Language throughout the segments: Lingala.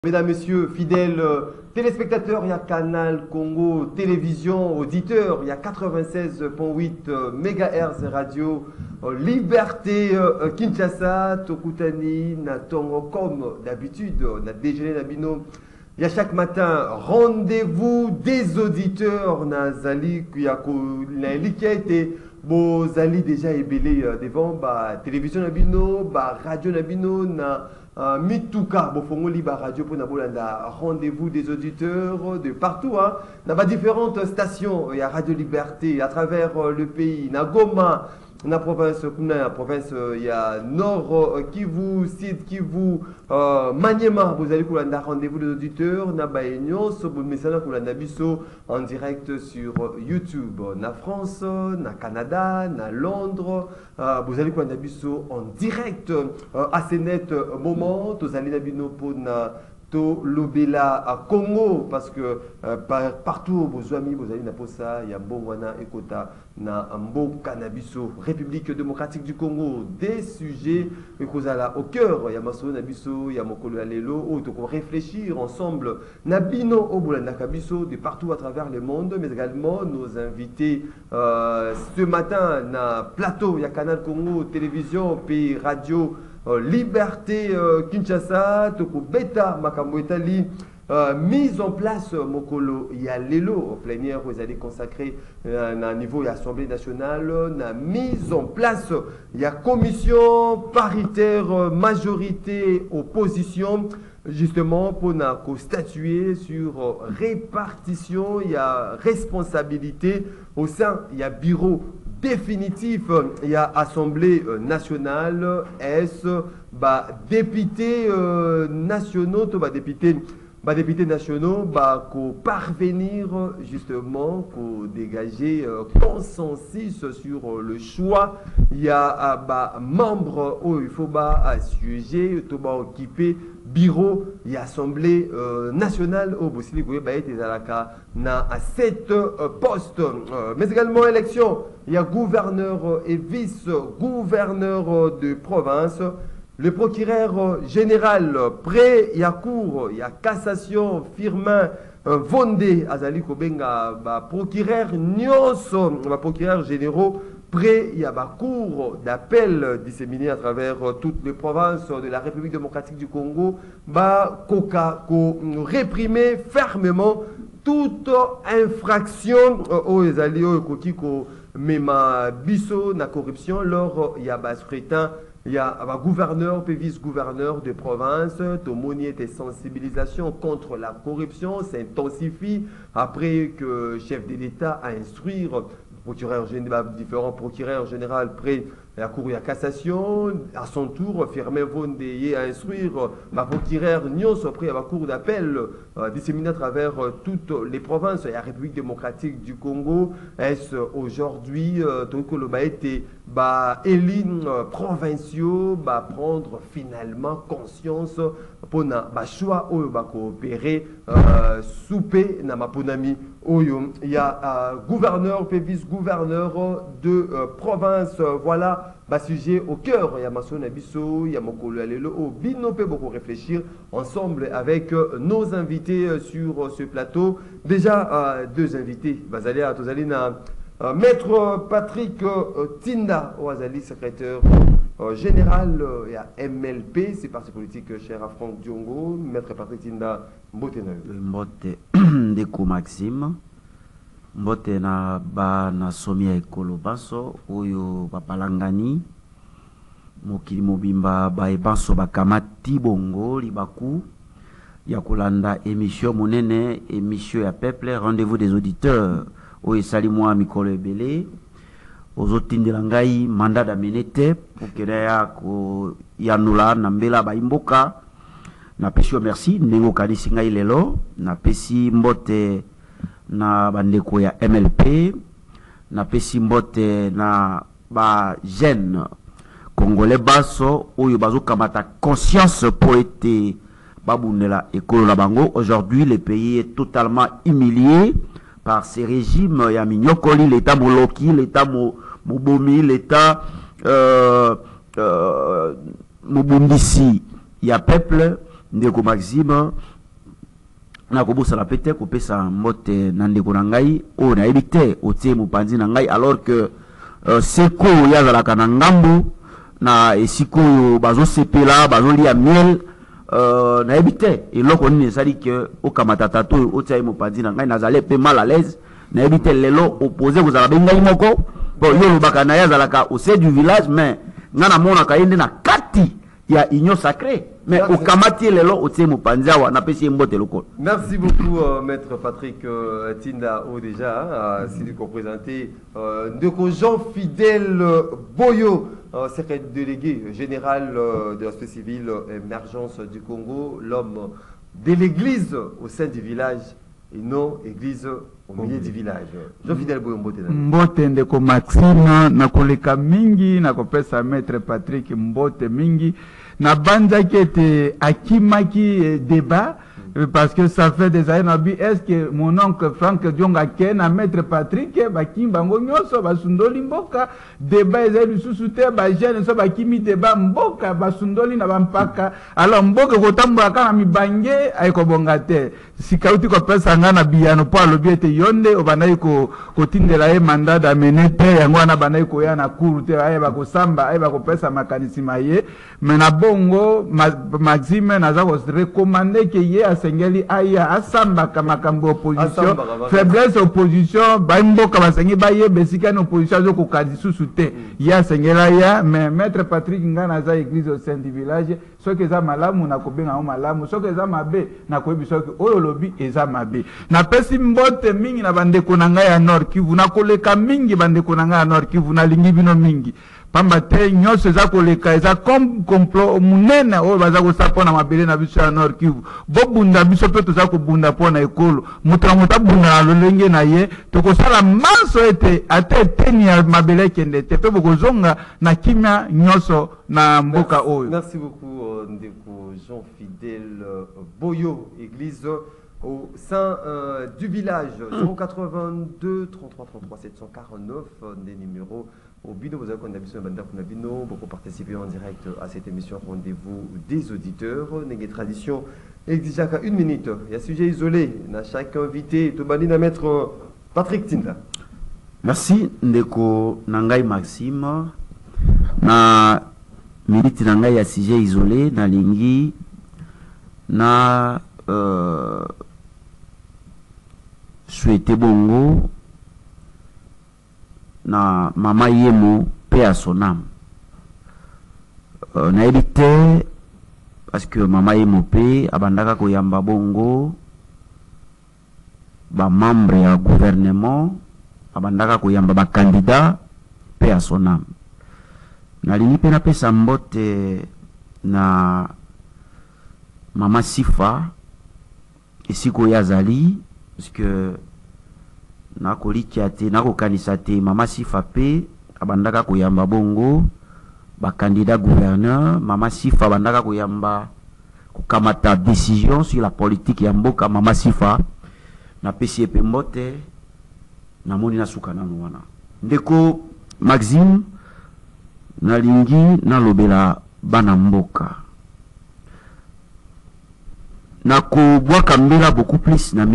Mesdames, Messieurs, fidèles téléspectateurs, il y a Canal Congo Télévision, auditeurs, il y a 96.8 MHz radio, Liberté Kinshasa, Tokutani, Natongo, comme d'habitude, on a déjeuné Nabino. Il y a chaque matin rendez-vous des auditeurs, Nazali, et Bozali déjà ébélé devant, télévision Nabino, radio Nabino, Mituka, Bofongoli, radio pour Nabolanda, rendez-vous des auditeurs de partout. Dans différentes stations, il y a Radio Liberté à travers le pays, Nagoma. Dans la province, il y a Nord Kivu, Sud Kivu, Maniema, vous allez pour rendez-vous des auditeurs, Nabaïnion, en direct sur YouTube, na France, na Canada, na Londres, vous allez pour en direct à Sénet moment, vous allez pour to lobela à Congo parce que partout vos amis vos amis na posa ya mbongwana ekota na mbo canabiso République démocratique du Congo des sujets ekozala au cœur ya maso na biso ya mokolo ya lelo o to réfléchir ensemble na bino obolanda kabiso de partout à travers le monde mais également nos invités ce matin na plateau ya Canal Congo télévision puis radio Liberté Kinshasa, Toko Beta, Makambo Etali, mise en place Mokolo Yalelo, en plénière, vous allez consacrer à niveau de l'Assemblée nationale, la mise en place, il y a commission paritaire, majorité, opposition, justement pour statuer sur répartition, il y a responsabilité au sein, il y a bureau définitif, il y a Assemblée nationale, députés nationaux, députés nationaux, parvenir justement, dégager consensus sur le choix. Il y a membres où il faut siéger, occuper bureau et assemblée nationale au Bossili na à 7 postes, mais également élection. Il y a gouverneur et vice-gouverneur de province. Le procureur général, près, il y a cour, il y a cassation, Firmin Vondé, Azali Kobenga, procureur Nyonso, procureur généraux, près, il y a cour d'appel disséminé à travers toutes les provinces de la République démocratique du Congo, réprimer fermement toute infraction aux alliés Kokiko Mema Bisso, la corruption, lors il y a scrutin. Il y a un gouverneur et vice-gouverneur de province, Tomoni était sensibilisation contre la corruption, s'intensifie après que le chef de l'État a instruire procureur général, différents procureurs généraux près la Cour de cassation, à son tour, Firmin Vondé à instruire ma procureur Nyons auprès de la Cour d'appel disséminée à travers toutes les provinces et la République démocratique du Congo. Est-ce aujourd'hui, donc le été, élus provinciaux, prendre finalement conscience pour na choix où coopérer, souper na maponami. Il y a gouverneur et vice-gouverneur de province. Voilà, sujet au cœur. Il y a Masson Abisso, il y a Mokolo Alelo. Bino peut beaucoup réfléchir ensemble avec nos invités sur ce plateau. Déjà, deux invités. Bazalia, Tozalina. Maître Patrick Tinda, Oazali, secrétaire général à MLP, c'est parti politique cher à Franck Diongo. Maître Patrick Tinda, Mbote Ndeko Maxime, Mbote na somia ekolo baso, oyo bapalangani, mokili mobimba baebanso bakamati bongo, libaku, yakolanda émission monene, émission ya peuple, rendez-vous des auditeurs. Oye salimwa mikolo ebele ozotindela ngai mandat d'amenete pour que ko yanula na mbela baimboka na pesi merci ndenge kanisi ngai lelo na pesi mbote na bandeko ya MLP na pesi mbote na ba jeune congolais baso oyo bazokamata conscience pour être babundela ekolo na bango. Aujourd'hui le pays est totalement humilié par ces régimes. Il y a Mignokoli, l'État Moloki, l'État Mobomi, l'État Mobundisi. Il y a peuple, Ndeko Maxime, na kobosala pete kopesa mbote na ndeko na ngai oyo nayebi te otie mopanzi na ngai alors que seko oyo azalaka na ngambu na esika oyo bazosepela bazolia miel nayebi te eloko nini esali ke okamata tata oyo otia ye mopanzi na ngai nazali pe mal à l'aise nayebi te lelo opposé kozala be ngai moko bon yo olobaka na ye azalaka au sein du village mais nga namonaka ye nde na kati ya union sacrée mais au kamati lelo otie mopanzi awa napesi ye mbote lokolo. Merci beaucoup maître Patrick Tinda o déjà si vous présentez ndeko Jean Fidèle Boyo secrétaire délégué général de l'aspect civil émergence du Congo, l'homme de l'église au sein du village et non église au milieu du village. Jean Fidèle Boyo mbote ndeko Maxime na koleka mingi na kopesa maître Patrick mbote mingi na banja kete akimaki débat parce que ça fait des années est-ce que mon oncle Frank Dionga ken à maître Patrick bakimba ngonyoso basundoli mboka débat ezali susute ba jeune so bakimi débat mboka basundoli na bampaka alors mboka kotambola kana mibange ayiko bongate sikauti ko pesa ngana biyano po alobi ete yonde obanayi ko kotindela ye mandat d'amener te yango na banayi ko ya na cour te ayeba ko samba ayeba ko pesa makanisi maye mais na bongo Maxime naza ko recommander que ye asengeli aya asamba kama kambo opposition faiblesse opposition baimboka basengi baye besika na opposition zo ko kadisu sute ya asengela ya mais maître Patrick ngana za église au sein du village soki eza malamu na kobenga o malamu soki eza mabe na koyebi soki oyo lobi eza mabe na pesi mbote mingi na bandeko na ngai ya Nord Kivu na koleka mingi bandeko na ngai ya Nord Kivu na lingi bino mingi pamba te nyonso eza koleka eza comme complot munene oyo baza kosala mpona mabele na biso ya Nord Kivu bobunda biso mpe toza kobunda mpona ekolo moto na moto abunda na lolenge na ye tokosala manso ete ate eteni ya mabele ekende te mpe bokozonga na kimia nyonso na mboka oyo. Merci beaucoup ndeko Jean Fidèle Boyo église au sein du village 082 33 33 749 des numéros au bino vous avez condabiso banda kuna bino beaucoup participer en direct à cette émission rendez-vous des auditeurs nenge tradition exige une minute il y a sujet isolé na chaque invité to bani na maître Patrick Tinda. Merci ndeko nangai Maxime na minute nangai ya sujet isolé na lingi na souhaiter bongo na mama yemo pe à son âme na évité parce que mama yemo pe abandaka koyamba bongo ba membre ya gouvernement abandaka koyamba ba candidat pe à son âme na lini pe na pesa mbote na mama Sifa esiko yazali parce que nakolikia te nakokanisa te mama Sifa pe abandaka koyamba bongo ba candidat gouverneur mama Sifa abandaka koyamba kokamata décision sur la politique ya mboka mama Sifa na pesi pe mbote na moni na suka nanu wana ndeko Maxime na lingi na lobela bana mboka na ko bwaka mbela beaucoup plus na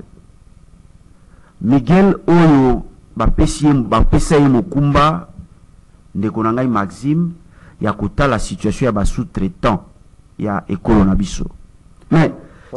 Miguel oyo bapesa ye mokumba ndeko na ngai Maxime ya kotala situation ya ba sous-traitant ya ekolo na biso mais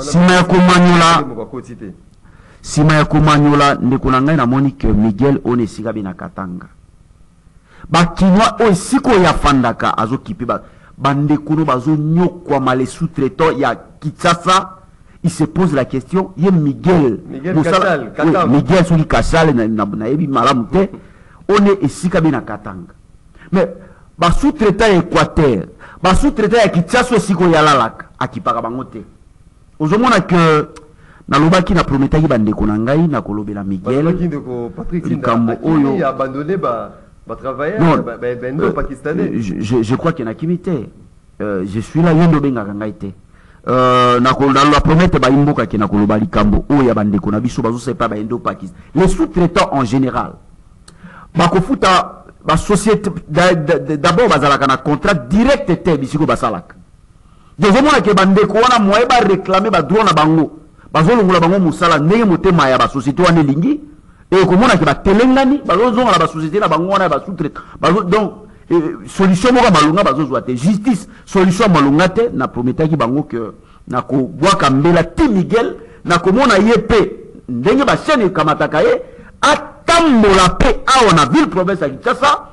sima ya komanyola ndeko na ngai namoni que Miguel one esika bina katanga bakinwa oyo siko ya fandaka azokipe bandeko no bazonyokwa male sous-traitant ya Kinshasa. Il se pose la question, il y a Miguel Souli Kachal na ebi malamute on est ici kabina katanga mais ba sous-traitant Équateur ba sous-traitant ya Kinshasa siko ya lalaka akipaka bango te ozomona que na lobaki na prometaki bandeko na ngai na kolobela Miguel Patrick Tinda oyo abandonné ba travailleur bendo pakistanais je crois qu'il y en a qui m'était je suis là yendo benga kangaite na promettre ba imboka ki na koloba likambo o ya bandeko na biso bazo sepa ba endo Pakistan les sous-traitants en général ba kofuta ba société d'abord bazalaka na contrat direct te bisiko basalaka deuxièmement ke bandeko wana moye ba réclamer ba droit na bango bazolongola bango musala ndenge motema ya ba société wana lingi et komona ke ba telengani bazozonga ba société na bango wana ba sous-traite donc solution moko malunga bazozwa te justice solution malunga te na prometaki bango que na ko bwaka mbela ti Miguel na komona yepe ndenge ba chaîne kamataka ye atambola pe awa na ville province ya Kinshasa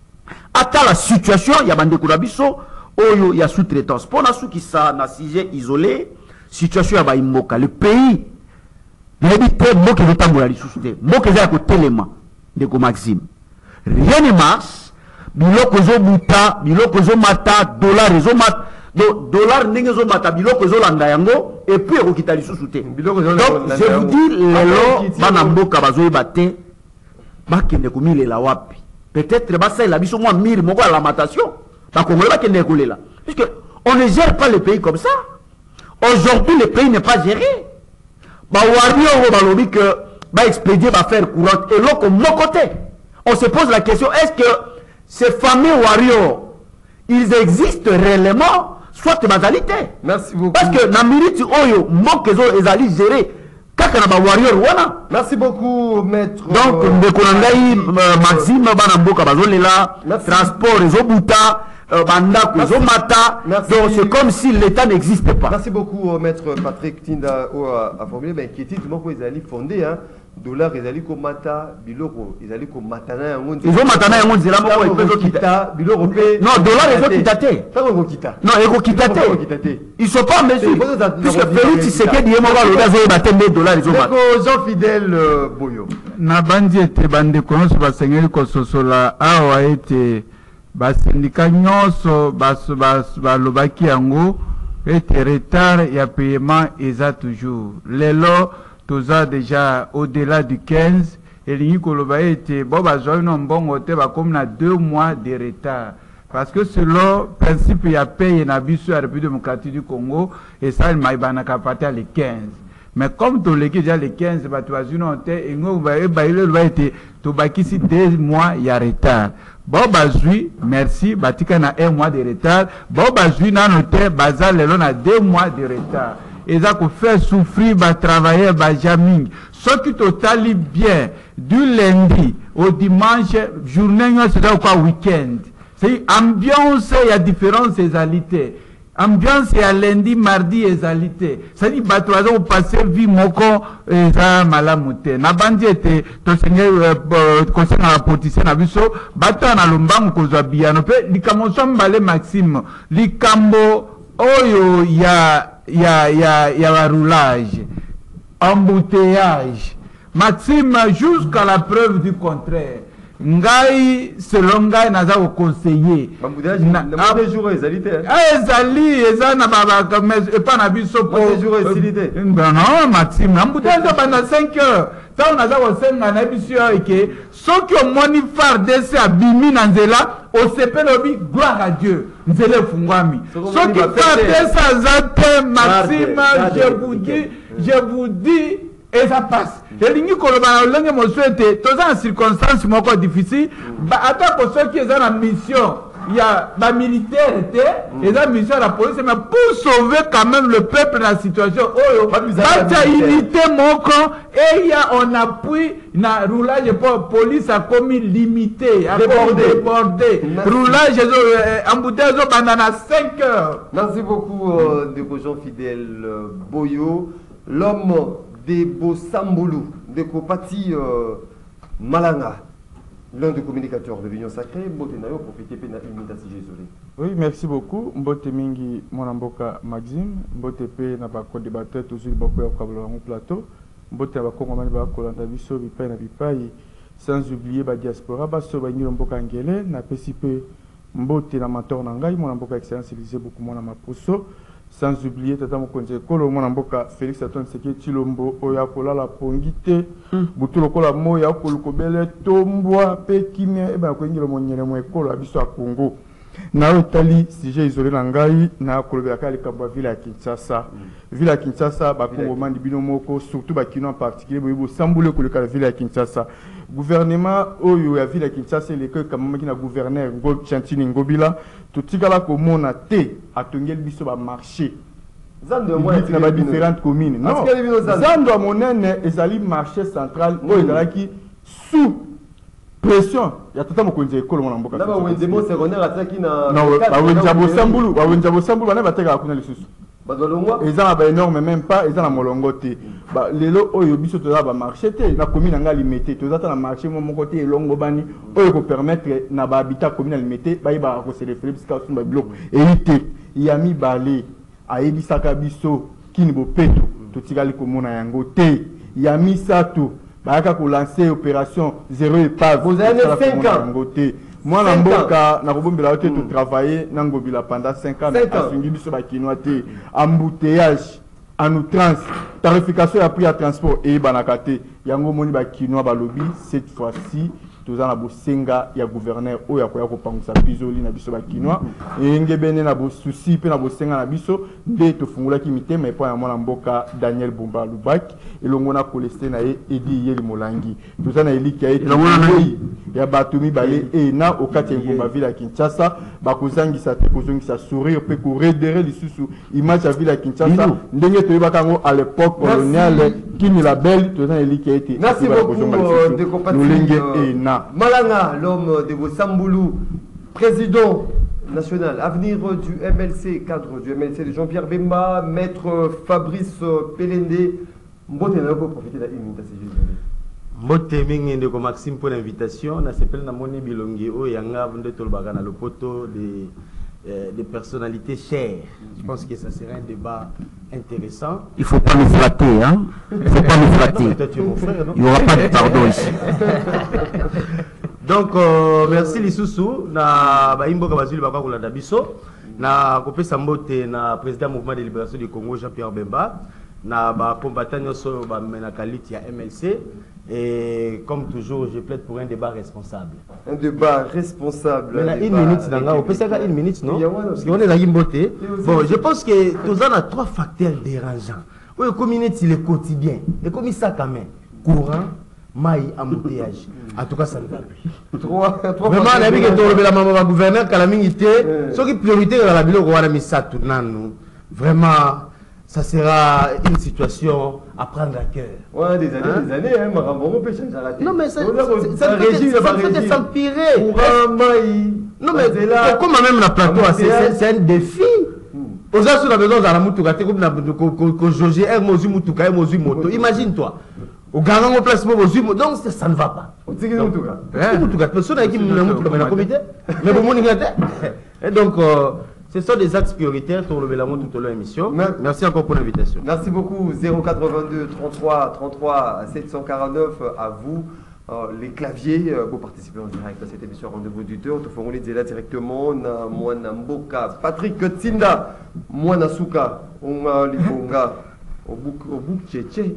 ata la situation ya bande kurabiso oyo ya sous-traitance pona suki sa na sujet isolé situation ya ba imboka le pays l'habité mboka etambola lisusu te mboka eza ya kotelema ndeko Maxime rien ne marche biloko ezobuta biloko ezomata dollar ezomata dollar ndenge ezomata biloko ezolanda yango et puis ekokita lisusu te donc je vous dis lelo bana mboka bazoyeba te bakende komilela wapi peut-être basalela biso mwa mire moko ya lamentation bakongole bakende kolela puisque on ne gère pas le pays comme ça aujourd'hui le pays n'est pas géré bawario balobi que ba expédier ba faire courante et loko moko te on se pose la question est-ce que ces fameux warriors ils existent réellement soit bazalité. Merci beaucoup. Parce que na minute oyo mboka ezali géré kaka na ba warrior wana. Merci beaucoup maître. Donc ndeko na ngai Maxime bana mboka bazolela transport ezobuta bandako ezomata donc c'est comme si l'état n'existait pas. Merci beaucoup maître Patrick Tinda a formulé mais inquiétude moko ezali fondé hein. Dollar ezali ko mata biloko ezali ko matana yango matana yango nzela moko epezo kita biloko pe non dollar ezo kita te tango kita non eko kita te ils sont pas mesures puisque Félix Tshisekedi yemo ba loba zo batende dollar ezo mata ko Jean Fidèle Boyo na bandi ete bande konoso basengeli ko sosola awa ete basindika nyonso balobaki yango ete retard ya paiement eza toujours lelo toza déjà au-delà du 15 et lingi koloba ete bo bazwa no mbongo te ba comme na 2 mois de retard parce que selon principe ya paye na biso ya République démocratique du Congo et ça il m'a bana capata le 15 mais comme to leki déjà le 15 ba toazu no te ngo ba e ba ile ba ete to bakisi 2 mois ya retard bo bazui merci batika na 1 mois de retard bo bazui na note bazal lelo na 2 mois de retard. Et ça fait souffrir les travailleurs Benjamin. Ce qui totalement bien du lundi au dimanche, journée, c'est quoi week-end. C'est ambiance, il y a différentes égalités. Ambiance, il y a lundi, mardi, égalité. C'est-à-dire que vous passez vie moko et ça malamute. Na bandi était to seigneur conseil na politicien na biso bata na lombango kozwa biano pe likamonso mbale Maxime likambo oyo ya roulage, embouteillage. Maxime, jusqu'à la preuve du contraire. Ngai, selon Ngai, n'a pas conseillé. Embouteillage, des jours, égalité. Ezali, ezana baba, mais pas na biso pour. Des jours, égalité. Non, Maxime, embouteillage pendant 5 heures. Ça, on a ça, on a biso et ceux qui ont moni FARDC à Bimi Nanzela, au CP lobby, gloire à Dieu. Nzele Fungwami. Ceux qui FARDC à Zate, Maxime, je vous dis, et ça passe. Et l'ingé kolobana l'ingé mo souhaité, tous en circonstances moko difficiles, attends pour ceux qui sont en mission, il y a des militaires et des mission à la police, mais pour sauver quand même le peuple dans la situation, il y a unité moko et il y a un appui na roulage pour police a commis limité, a débordé. Roulage embouteillage pendant 5 heures. Merci beaucoup de Jean Fidèle Boyo, l'homme de Bosambulu, de Kopati Malanga, l'un des communicateurs de l'Union Sacrée. Mbotenayo, profitez de l'unité si désolé. Oui, merci beaucoup. Mbote Mingi, Monamboka Maxime, Mbote P, Nabako débatteur, toujours beaucoup à Kablango Plateau, Mbote Abako Mamani Bako Landaviso, Bipai, Nabipai, sans oublier la diaspora, Basso Bani Mboka Angele, na PCP, Mbote Namator Nangai, Monamboka Excellence Élysée, beaucoup Monama Poso. Sans oublier tata mokonzi ekolo mwana mboka Félix Antoine Tshisekedi Tshilombo oya kolala pongite butu lokola moya kolukobele tombwa pe kimia eba koingelo monyele mo ekolo abiso a Congo na otali sujet isolé na ngai na kolobela kali kamba ville ya Kinshasa ville ya Kinshasa ba Congo mandi bino moko surtout ba kino en particulier boyebo sambule koleka la ville ya Kinshasa gouvernement oyo ya ville ya Kinshasa le que kamama kina gouverneur Chantini Ngobila tutikala komona te atongeli biso ba marché Zando dans les différentes communes. Non, Zando à Monene, ils allaient marché central, où ils allaient sous pression. Il y a tout le temps qu'on dit école mon amboka. Là-bas, on dit bon secondaire à qui na. Non, Wenjabo Sambulu, Wenjabo Sambulu, on a battu à Kuna les sous. Ils ont énorme même pas, ils ont la molongoté. Bah les lots oyo biso to ba marché té na commune nga limité to za na marché mon côté longo bani oyo ko permettre na ba habitat commune limité ba iba ko se référer parce que ba bloc éviter yami balé ayebisaka biso kini bopeto to tikali ko mona yango té yami sato ba ka ko lancer opération zéro épave vous avez 5 ans moi na mboka na kobombela ote to travailler na ngobila pendant 5 ans asungi biso ba kinoate embouteillage en outrance, tarification à prix à transport et banakate. Yango moni ba kinoa ba lobby cette fois-ci tozana bo senga ya gouverneur o ya ko pangisa bizoli na biso ba kinoa et ngebene na bo souci pe na bo senga na biso de to fungula ki mitema epa ya mwana mboka Daniel Bumba Lubak elongo na koleste na ye edi yeli molangi tozana eliki ya eti ya batumi bale e na okati ya Ngomba ville ya Kinshasa ba kozangisa te kozongisa sourire pe ko redere lisusu image ya ville ya Kinshasa ndenge toyebaka ngo à l'époque coloniale kini la belle tozana eliki ya eti merci beaucoup de compatriotes Malanga, l'homme de Sambulu, président national, avenir du MLC, cadre du MLC de Jean-Pierre Bemba, maître Fabrice Pelende. Mbote n'a pas profité de la minute à ces jeux. Mbote mingi de Maxime pour l'invitation. On s'appelle Namoni Bilongi o Yanga Vende Tolbagana le poteau des personnalités chères. Je pense que ça serait un débat intéressant. Il ne faut pas nous flatter, hein. Il ne faut pas nous flatter. Toi, tu es mon frère, non? Il n'y aura pas de pardon ici. Donc, merci Lissousou. Na Baimbo Kabazuli Baka Kolanda Biso. Na Kopé Sambote, na président du mouvement de libération du Congo, Jean-Pierre Bemba. Na ba combattant Nyoso Menakalit ya MLC. Et comme toujours, je plaide pour un débat responsable. Un débat responsable. Mais là, une minute, on peut faire une minute, non? Parce qu'on est là, Gimboté. Bon, je pense que tous on a 3 facteurs dérangeants. Oui, communauté, le quotidien. Et comme ça, quand même, courant, maille, embouteillage. En tout cas, ça ne va plus. 3 vraiment, on a vu que la maman gouverneur, calamité, ce qui est priorité dans la ville, on a mis ça tout le temps. Vraiment. Ça sera une situation à prendre à cœur. Ouais, des années, hein, Marambo, peut changer. Non, mais ça fait s'empirer. Non, mais comme même la plateau, c'est un défi. Aux gens sur la maison, dans la moutouka, comme na José, Mozu Moutouka, Mozu Moto. Imagine-toi. Au garant au placement, Mozu Moto. Donc, ça ne va pas. Moutouka. Personne qui m'a Moutouka, mais la comité. Mais bon, et donc, ce sont des axes prioritaires pour le Bélamont tout au long de l'émission. Merci encore pour l'invitation. Merci beaucoup. 082 33 33 749 à vous. Les claviers pour participer en direct à cette émission Rendez-vous duTeur. Nous ferons les là directement. Mwana Mboka, Patrick Tsinda, Mwana Souka, Onga Libonga, Obuk Tchétché.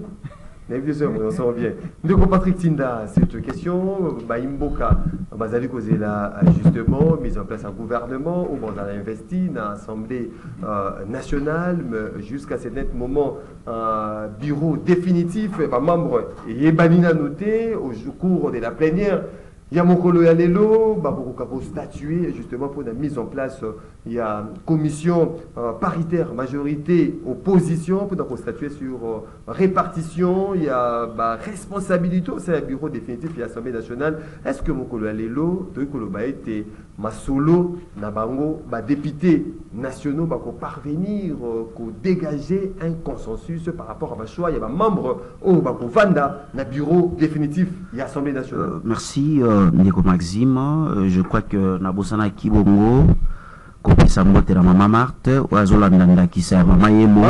On s'en vient. Donc, Patrick Tinda, cette question, Mboka, Bazali causé là justement, mise en place un gouvernement, où on a investi dans l'Assemblée nationale, mais jusqu'à ce net moment, un bureau définitif, membre, et Banina noté au cours de la plénière. Il y a Mokolo Yalelo, Baboko statué justement pour la mise en place. Il y a commission paritaire, majorité, opposition pour statuer sur répartition. Il y a responsabilité, c'est un bureau définitif et l'Assemblée nationale. Est-ce que Mokolo Yalelo, Toikolo Baete, Masolo, Nabango, députés nationaux, pour parvenir, pour dégager un consensus par rapport à ma choix? Il y a membre au Vanda, le bureau définitif et l'Assemblée nationale. Merci. Ndeko Maxime, je crois que Nabosana Kibongo, Kopesa Mbote la Mama Marthe, Oazolanda Kisa Mama Yemo.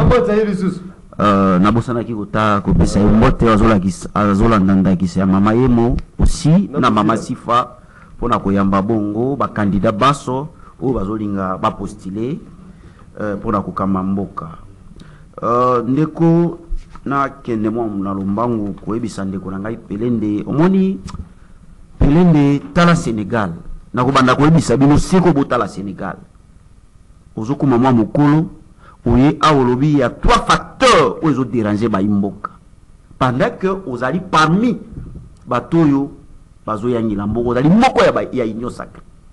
Nabosana Kikota, Kopesa Mbote, Oazolanda Kisa Mama Yemo, aussi, na Mama Sifa, pour Nakoyamba Bongo, ba candidat Basso, ou Bazolinga, ba postulé, pour Nakokamba Mboka. Ndeko, na kende mwa na lombangu, koebisa ndeko na ngai Pelende, omoni, Pelende tala Sénégal na kobanda koyebisa bino seko botala Sénégal ozokuma mwa mokolo oye awolobi ya 3 facteurs ozo déranger ba imboka pendant que ozali parmi batoyo bazoyangila mboko ozali moko ya union sacrée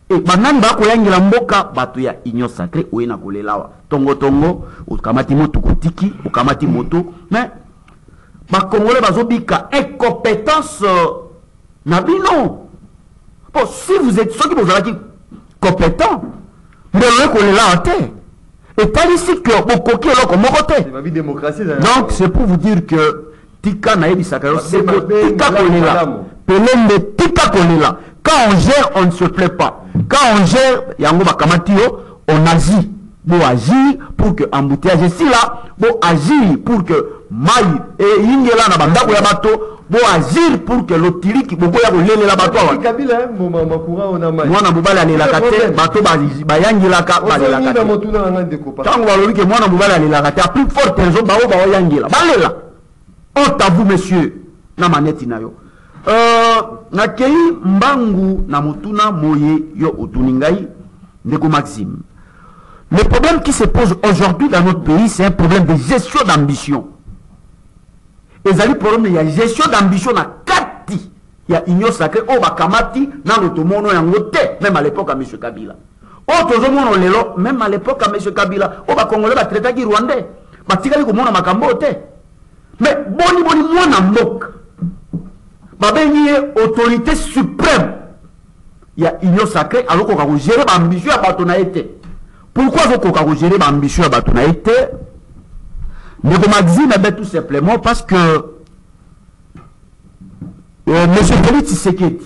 et banani ba koyangela mboka bato ya union sacrée oyena kolelawa tongo tongo ukamati moto kotiki ukamati moto mais ba congolais bazobika incompétence na bino. Bon, si vous êtes ceux qui vous avez compétent mais le kolelawa te et tal ici que bokoki eloko moko te. Donc c'est pour vous dire que tika na ebisaka yo c'est tika kolela pelembe tika kolela. Quand on gère, on ne se plaît pas. Quand on gère, yango bakamatio, on agit. Bon agir pour que embouteillage ici là, bon agir pour que maille et ingela na banda ko ya bato, bon agir pour que l'otiri qui boko ya kolele la bato wa. Kabila moma makura ona maille. Mwana mobala le la kate, bato ba yangela ka ba le la kate. Tango ba lobi ke mwana mobala le la kate, a plus forte raison ba o ba yangela. Balela. Honte à vous messieurs, na maneti na yo. Nakei mbangu na mutuna moye yo utuningai ndeko Maxime. Le problème qui se pose aujourd'hui dans notre pays, c'est un problème de gestion d'ambition. Et ça problème il y a gestion d'ambition na kati. Il y a union sacrée au bakamati na lotomono yangote même à l'époque à M. Kabila. Autre mono lelo même à l'époque à M. Kabila au bakongolais ba traité ki rwandais. Batikali ko mona makambo te. Mais boni mwana mboka. Babengi autorité suprême. Il y a union sacrée alors qu'on va gérer l'ambition à Batonaïté. Pourquoi on va gérer l'ambition à Batonaïté? Mais comme Maxime, tout simplement parce que M. Félix Tshisekedi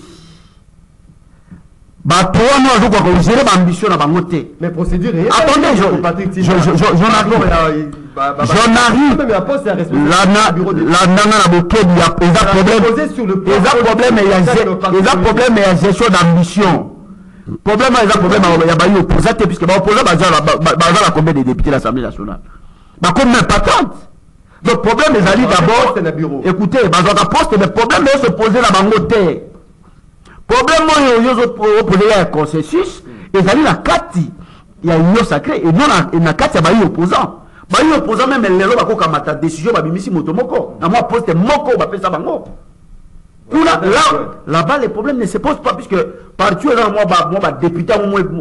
gérer l'ambition à Bangoté. Mais procédure. Attendez, j'en arrive. J'en arrive. La nana la bouquet, il y a problème et la gestion d'ambition. Problème il y a problème il y a pas opposé puisque opposé la combien de députés de l'Assemblée nationale. Bah comme même patente. Le problème est allé d'abord. Écoutez, bah poste mais problème est se poser la bangote. Problème est opposé à un consensus et allé la kati. Il y a une union sacrée et non la kati il y a opposant. Bah il opposant même les lois bako kamata décision ba bimisi motomoko. Na moi poste moko ba pesa bango. Là-bas, les problèmes ne se posent pas, puisque partout, moi, député,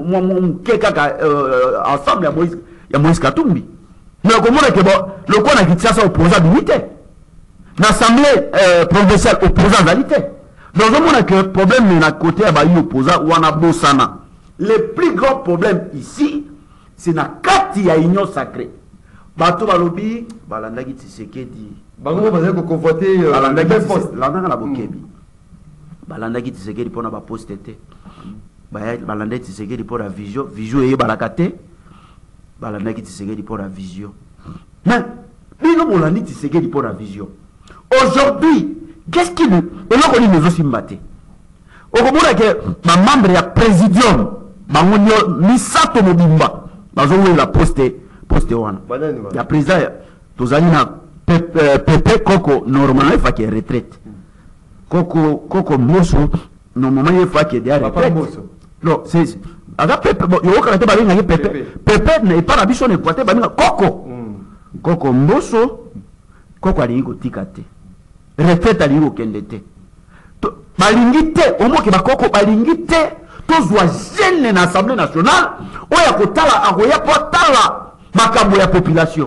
ensemble, il y a Moïse Katumbi. Mais comment est-ce que le coin a quitté ça opposant à l'unité? L'Assemblée provinciale opposant à l'unité. Donc, on a que le problème de côté à Bayi opposant ou en Abosana. Le plus grand problème ici, c'est la carte à union sacrée. Bato Balobi, Balandagi Tshisekedi. Bango bazali ko convoiter la bokebi. Balandagi Tshisekedi pour na ba poste te. Balandagi Tshisekedi pour la vision et balakate. Balandagi Tshisekedi pour la vision. Mais bino molandi Tshisekedi pour la vision. Aujourd'hui, qu'est-ce qui nous eloko ni aussi mbate. Okomona ke ba membre ya présidium bango misato mobimba. Bazo la poste wana. Ya président tozali na Pepe Koko, normalement, il faut qu'il y ait retraite. Koko Mosso, normalement, il faut qu'il y ait des retraites. Non, c'est. Avec Pepe, il y a Pepe. Pepe n'est pas la biche, on est pointé, Koko. Koko Mosso, Koko a dit que Tikate. Retraite à l'île Kendete. Balingite, au moins que Koko Balingite, tous voient gêner l'Assemblée nationale, où il y a Kotala, à Roya Potala, Makambo la population.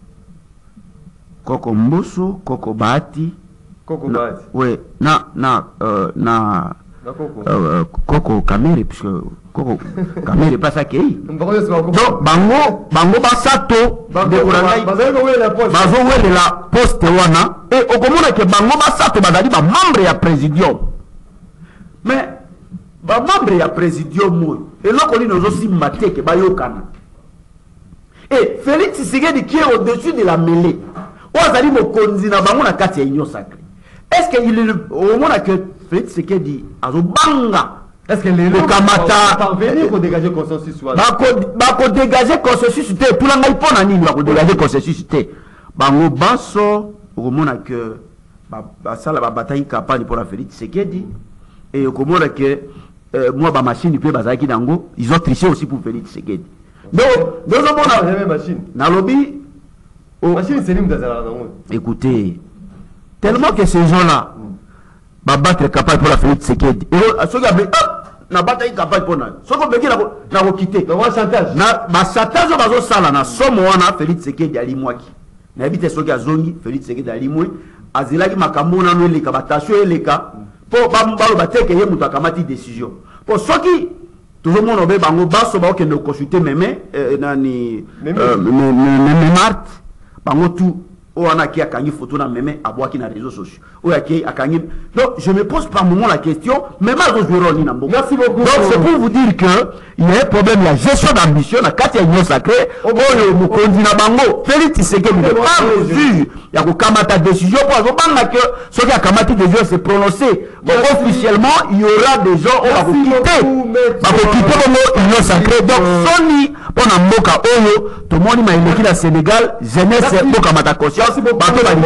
Koko Mboso, Koko Bahati. Oui, Koko Kamere, puisque Koko Kamere pas ça qui est. Donc, Bango Basato, Bazo la poste wana, et au commun que Bango Basato, Badali, membre ya présidium. Mais, membre ya présidium, et là, on nous aussi maté que Bayokana. Et Félix Tshisekedi qui est au-dessus de la mêlée. Ozali mokonzi na bango na kati ya union sacrée. Est-ce que il est au moment que Félix Tshisekedi azobanga? Est-ce que le kamata parvenir au dégager consensus soit bako dégager consensus te pour la ngai pona nini bako dégager consensus te bango baso au moment que sala ba bataille campagne pour la Félix Tshisekedi et au moment que moi ba machine peut bazaki dango ils ont triché aussi pour Félix Tshisekedi. Donc dans le monde machine na lobby. Écoutez, tellement que ces gens-là battre capable pour la Félix Tshisekedi. na bataille campagne pour na soko beki na ko quitter donc chantage na ba chantage bazo sala na somo wana Félix Tshisekedi alimwaki na ebite soki azongi Félix Tshisekedi alimwe azilaki makambo na no eleka batasho eleka po balo bateke ye mutu akamati décision po soki toujours mon obe bango baso ba okende consulter meme nani mart bango tout on a qui a gagné photo dans même aboaki na réseaux sociaux ou a qui a gagné donc je me pose par moment la question même à merci beaucoup donc c'est pour vous dire que il y a un problème la gestion d'ambition la carte union sacrée au mokondi na bango Félix Tshisekedi ne pas mesure il y a kamata décision pour banga que ceux qui a kamati décision se prononcer bon officiellement il y aura des gens on va quitter union sacrée donc Sony pour na mboka oyo tout le monde m'a évoqué la Sénégal jeunesse mboka mata conscience. Merci beaucoup.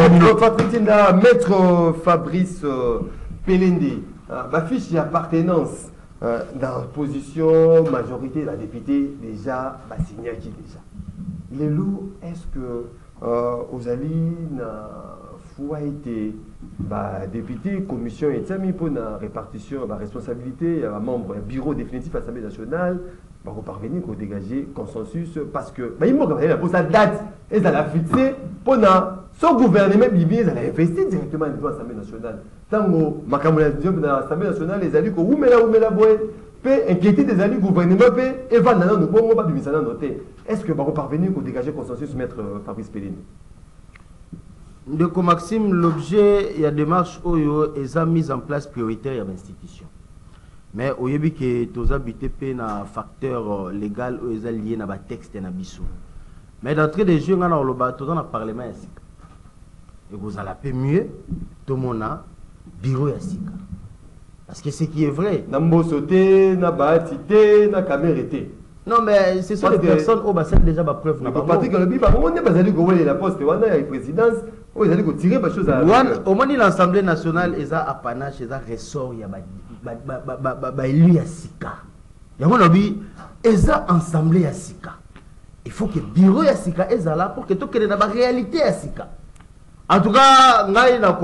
Maître Fabrice Pelendi, ma fiche d'appartenance dans la position majorité de la députée déjà signé qui déjà. Les loups, est-ce que aux alliés n'a été député commission et ça pour la répartition la responsabilité membre bureau définitif à l'Assemblée nationale pour parvenir à dégager consensus parce que pour sa date et ça l'a fixé pour son gouvernement libyen ça l'a investi directement dans l'Assemblée nationale tant que l'Assemblée nationale les alliés que boy peut inquiéter des alliés gouvernement peut et va dans nos bons pas de noter est-ce que pour parvenir à dégager consensus maître Fabrice Pelendi de Maxime l'objet il y a des démarches oyo et ça mise en place prioritaire à l'institution. Mais au début que tous habités na facteur légal ou les liés na ba texte na biso. Mais d'entrée des jeux on a le bateau dans le parlement ici. Et vous allez payer mieux tout mon bureau ici. Parce que ce qui est vrai. Na mbosoté, na baatité, na camérité. Non mais ce sont des personnes où bah c'est déjà ma preuve na Patrick le biba on est pas allé goûter la poste on a une présidence où ils allaient tirer des choses à au moins l'Assemblée nationale ils a apanage ils a ressort il y a élu ya sika ya mon obi ils a assemblée ya sika il faut que bureau ya sika est là pour que tout que na ba réalité ya sika en tout cas ngai na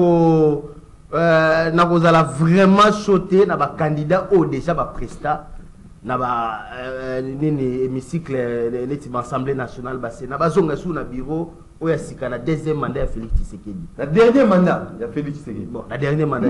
ko zala vraiment choter na ba candidat au déjà ba presta na ba nini hémicycle l'Assemblée nationale ba c'est na ba zonga sous na bureau où il y a le deuxième mandat de Félix Tshisekedi. Le dernier mandat de Félix Tshisekedi. Bon, le dernier mandat,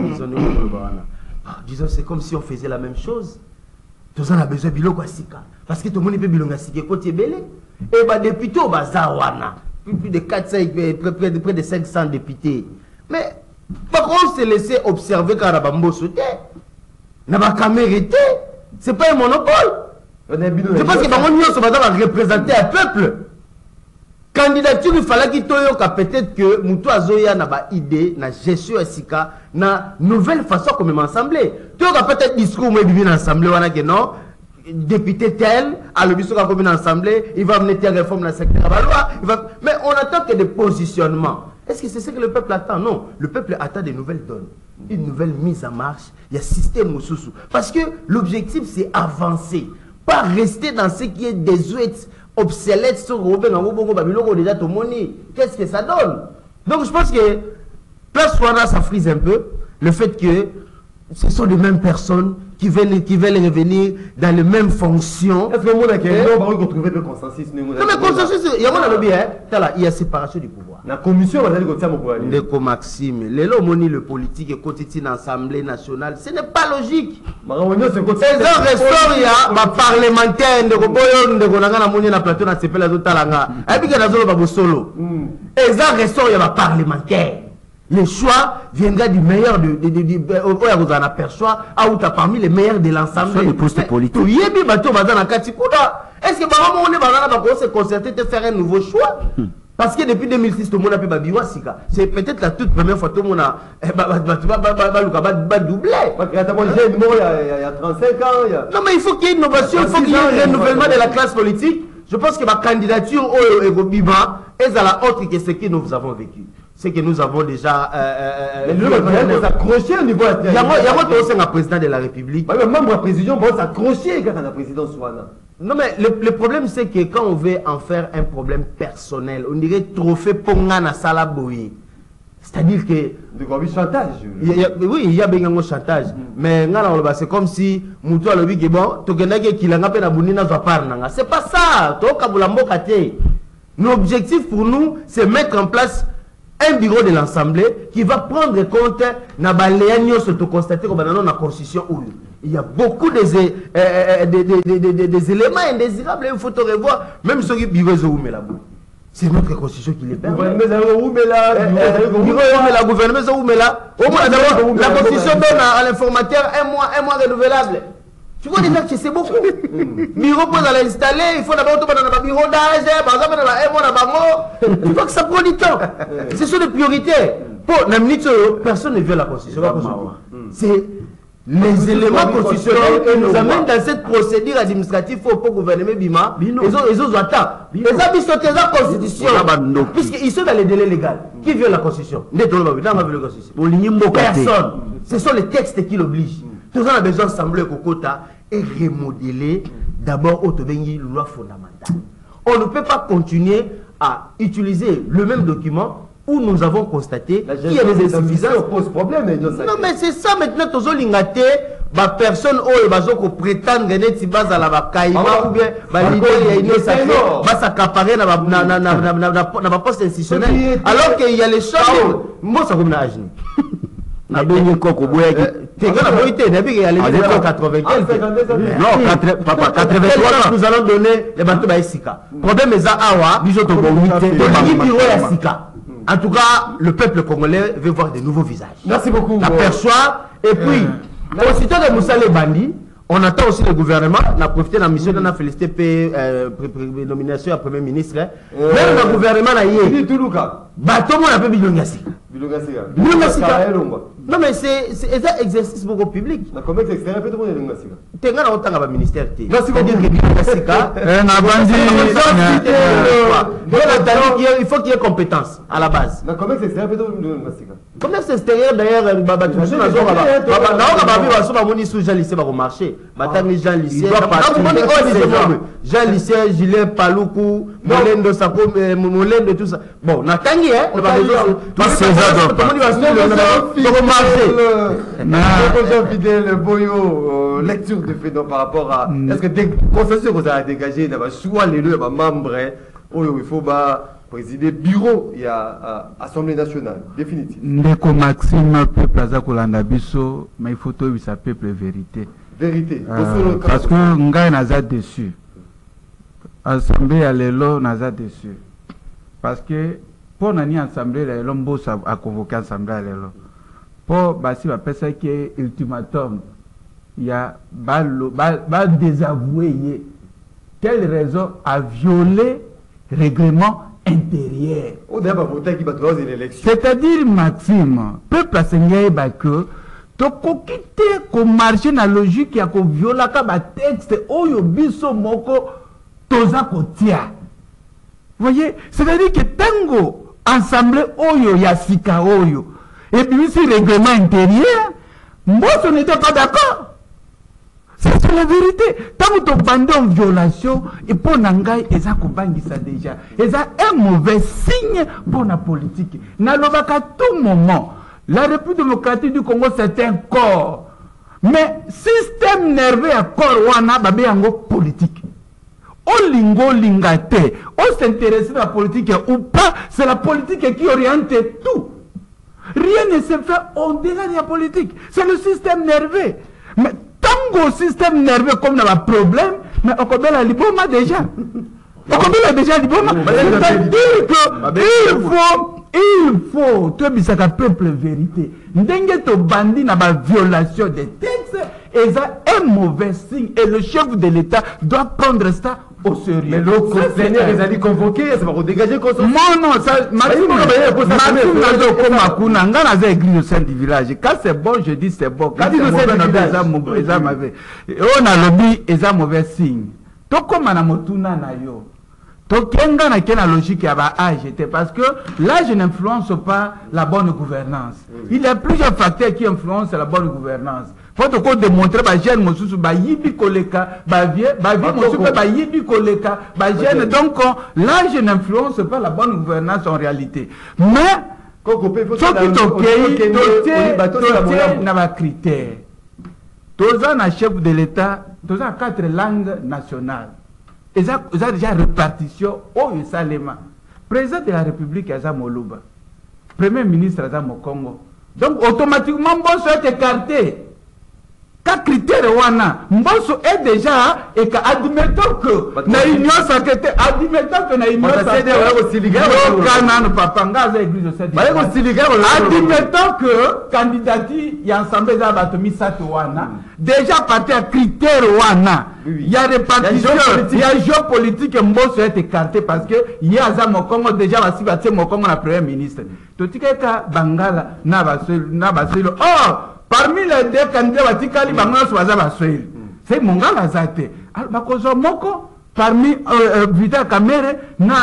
disons, c'est comme si on faisait la même chose. Tout ça, on a besoin de biloko sika. Parce que tout le monde peut bilonga sika côté belé. Et bah député au bazawana, plus de 400, près de 500 députés. Mais par contre, on s'est laissé observer quand on a sauté. On a caméra. C'est pas un monopole. Je pense que on va représenter un peuple. Candidature il fallait qu'il peut-être que Moutou Azoya n'a pas idée na gestion sika na nouvelle façon comme assemblée. Tu as peut-être discours mais bien assemblée wana que non député tel à le biso comme une assemblée il va mener telle réforme dans le secteur de la loi mais on attend que des positionnements. Est-ce que c'est ce que le peuple attend? Non, le peuple attend des nouvelles donnes, une nouvelle mise en marche, il y a système Moussousou parce que l'objectif c'est avancer, pas rester dans ce qui est désuet obsolète sur Robin déjà tout moni. Qu'est-ce que ça donne? Donc je pense que place Rwanda ça frise un peu le fait que ce sont les mêmes personnes qui veulent revenir dans les mêmes fonctions. Est-ce que on va retrouver le consensus? Non mais consensus il y a mon lobby il y a séparation du pouvoir. La commission va dire que ça de Maxime le moni le politique et quotidien l'Assemblée nationale ce n'est pas logique. C'est un restaurant il y a ma parlementaire de Boyo de Gonanga moni na plateau na sepela zo talanga. Et puis que na zo ba solo. Et un restaurant il y a ma parlementaire. Le choix viendra du meilleur on aperçoit où tu as parmi les meilleurs de l'ensemble des postes politiques. Est-ce que on s'est concerté de faire un nouveau choix? Parce que depuis 2006 tout le monde a pu babiwa sika. C'est peut-être la toute première fois tout le monde a doublé. Il y a 35 ans. Non mais il faut qu'il y ait une innovation, il faut qu'il y ait un renouvellement de la classe politique. Je pense que ma candidature au Biba est à la autre que ce que nous avons vécu. C'est que nous avons déjà s'accrocher au niveau il y a un président de la République. Même la président va s'accrocher quand la présidence soit là. Non mais le problème c'est que quand on veut en faire un problème personnel, on dirait trophée Ponga na Salaboui. C'est-à-dire que... De quoi chantage. Oui, il y a bien un chantage. Mais c'est comme si Moutou a le dit bon, c'est pas ça. L'objectif pour nous, c'est mettre en place un bureau de l'Assemblée qui va prendre compte de constater que dans la constitution il y a beaucoup des éléments indésirables. Il faut te revoir, même ceux qui vivent au là. C'est notre constitution qui les permet. La constitution donne à l'informateur un mois renouvelable. Tu vois déjà que c'est beaucoup. Bureau pour l'installer, il faut d'abord tout dans le bureau d'âge, par exemple, un mois. Tu vois que ça prend du temps. Ce sont des priorités. Pour la minute, personne ne veut la constitution. C'est les éléments constitutionnels qui nous amènent dans cette procédure administrative pour le gouvernement Bima. Ils ont attend. Les habits sont la constitution. Puisqu'ils sont dans les délais légaux. Qui veut la constitution? Personne. Ce sont les textes qui l'obligent. Tout ça, on a besoin d'assembler Kokota et remodeler d'abord au Tobengi loi fondamentale. On ne peut pas continuer à utiliser le même document où nous avons constaté qu'il y a des insuffisances. Pose problème. Non, mais c'est ça maintenant, tous les lingatés, personne qui prétend que base à la caïma ou bien l'idée s'accaparer dans la poste institutionnelle. Alors qu'il y a les choses. Moi, ça comme l'âge. Na benye koko boya ki tegana boité depuis qu'il y a les 80 non papa 83 nous allons donner les bateaux ba Sika. Problème est awa biso to bonité to bureau ya Sika. En tout cas, le peuple congolais veut voir de nouveaux visages. Merci beaucoup. Aperçoit et puis aussitôt de Moussa les bandits, on attend aussi le gouvernement. On a profité de la mission de la félicité nomination à Premier ministre. Même le gouvernement a eu. Bateau mon appel Bilongasika. Non mais c'est un exercice beaucoup public. Comment c'est extérieur peut-être Bilongasika. Tu as autant à ministère. Merci beaucoup. Il faut qu'il y ait compétence à la base. Comment c'est extérieur peut-être Bilongasika. Comment c'est extérieur d'ailleurs Jean Lycée, Gilet, Paloukou, Molendo, Sako, Molendo, tout ça. Bon, on a tangué, hein. Fidèle Boyo, lecture de fait par rapport à. Est-ce que des consensus que vous avez dégagé, soit les deux membres, il faut présider bureau, il y a Assemblée nationale, définitive. Ndeko Maxime, peuple Aza Kolanda Biso, mais il faut tout ça peuple vérité. Vérité. Parce que Nga n'a dessus. Assemblée à l'élo n'a dessus. Parce que pour nani assemblée l'homme a convoqué assemblée à l'élo. Pour basi va penser que ultimatum il y a ba désavoué quelle raison a violé règlement intérieur. C'est-à-dire Maxime, peuple asengé que toko quitter comme marcher na logique ya ko viola ka ba texte oyo biso moko toza kotia. Voyez, c'est-à-dire que tango assemblée oyo ya sika oyo et puis si règlement intérieur, moi on n'était pas d'accord. C'est la vérité. Tant que tu bandes en violation, et pour Nangai, ils ont ça déjà. Ils ont un mauvais signe pour la politique. N'a qu'à tout moment, la République démocratique du Congo, c'est un corps. Mais système nerveux à corps, on a babé en politique. On lingo lingate, on s'intéresse à la politique ou pas, c'est la politique qui oriente tout. Rien ne se fait au-delà de la politique. C'est le système nerveux. Mais tant que système nerveux comme dans le problème, mais on connaît la liboma déjà. On connaît déjà la liboma. C'est-à-dire qu'il faut, tu es un peuple vérité. N'engue to bandit na ba violation des textes, et ça un mauvais signe. Et le chef de l'État doit prendre ça au sérieux. Mais l'autre plénière, ils allaient convoquer, ça va dégager comme ça. Non, ça, Maxime Nazo comme Akuna, Ngana a écrit au sein du village. Quand c'est bon, je dis c'est bon. Quand c'est mauvais, on a lobby, et ça mauvais signe. Donc, comme on a motuna na yo. Donc, il y a une logique à AGT parce que l'âge n'influence pas la bonne gouvernance. Il y a plusieurs facteurs qui influencent la bonne gouvernance. Il faut démontrer que les jeunes sont yibi koleka, yibi koleka, donc l'âge n'influence pas la bonne gouvernance en réalité. Mais soki tokei totie na bacritère toza na chef de l'état toza 4 langues nationales eza déjà répartition oyo esalema président de la république aza moluba premier ministre aza mokongo donc automatiquement mboso est écarté ka critère wana mboso est déjà et ka admettons que na union sacrée admettons que na union sacrée kana no papa ngaza église de cette admettons que candidature ya ensemble za bato misato wana déjà parti à critère wana il y a répartition il y a géopolitique mboso est écarté parce que il y a za mokongo déjà basi batie mokongo na premier ministre totikeka bangala na baselo parmi les 2 candidats batikali bangala so baza basweli c'est mongala zate bakozo moko parmi Vital Kamerhe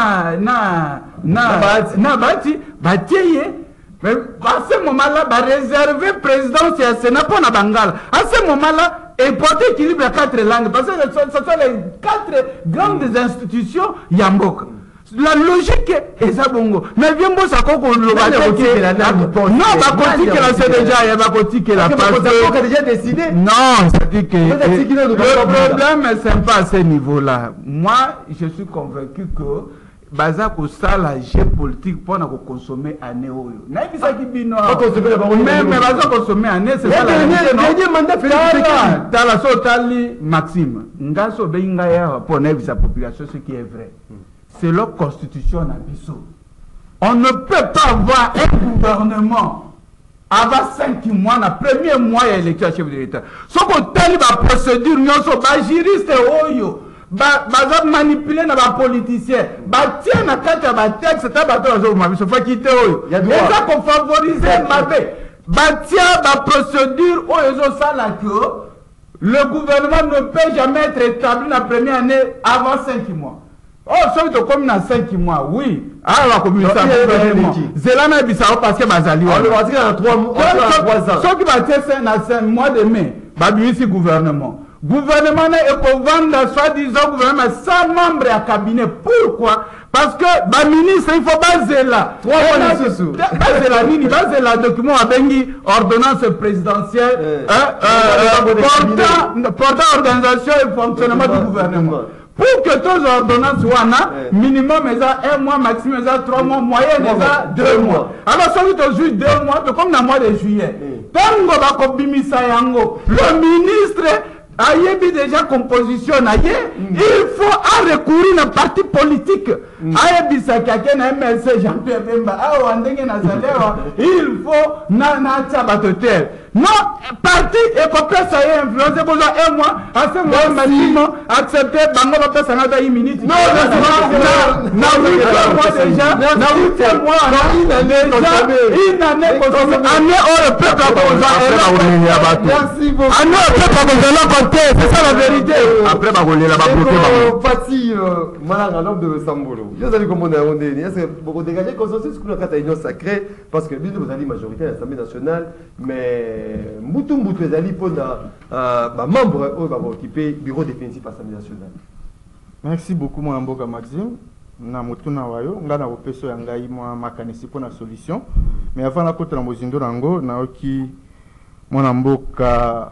na bati batieye mais à ce moment-là ba réserver présidence ya Sénat pour na bangala à ce moment-là importer équilibre à 4 langues parce que ce sont les 4 grandes institutions yamboka. La logique est ça bongo. Mais bien bon ça qu'on le va non, c'est déjà la parce déjà décidé. Non, ça dit que le problème c'est pas à ce niveau-là. Moi, je suis convaincu que baza ko sala géopolitique pour na consommer année oyo. Na bisa ki bino. Mais baza consommer année c'est ça la dernier mandat Félix Tala so tali Maxime. Ngaso benga ya pour na bisa population ce qui est vrai. C'est leur constitution na biso. On ne peut pas avoir un gouvernement avant 5 mois, na premier mois il y a élection chef de l'État. Ce qu'on telle la procédure, nous sommes juriste oyo. Baza manipuler na ba politicien. Ba tient na kata ba texte ta ba to zo ma biso fa quitter oyo. Et ça qu'on favorise mabé. Ba tient ba procédure oyo zo sala que le gouvernement ne peut jamais être établi la première année avant 5 mois. Oh, sauf que comme dans 5 mois, oui. Ah, la communauté Zélana Bissau parce que Bazali. On va dire en 3 ans. Ce qui va être 5 mois de mai, Babisi gouvernement. Gouvernement est pour vendre, soi-disant, gouvernement sans membre à cabinet. Pourquoi? Parce que, le ministre, il faut baser là. 3 mois, baser la document à Bengi, ordonnance présidentielle, portant organisation et fonctionnement du gouvernement. Pour que tous les ordonnances soient minimum 1 mois, maximum 3 mois, moyenne 2 mois. Alors, si vous avez 2 mois, comme dans le mois de juillet, le ministre a déjà composition, il faut recourir à un parti politique. Il faut non, parti et pour ça y est influencé pour 1 mois, à ce moment maximum, accepter, bango va passer à 1 minute. Non, non, 8 mois déjà, 8 mois, une année, le peuple a besoin. Merci beaucoup. C'est ça la vérité. Après, Fati, Malanga, l'homme de Sambolo. Vous allez comprendre, est-ce que vous dégagez consensus pour la union sacrée? Parce que vous avez majorité à l'Assemblée nationale, mais Mbutu ezali pona membre qui va occuper bureau définitif à l'Assemblée nationale. Merci beaucoup mon amboka Maxime. Na mutuna wayo nga na opeso ya ngai mwa makanisi pona solution. Mais avant la côté na mozindo nango na oki mon amboka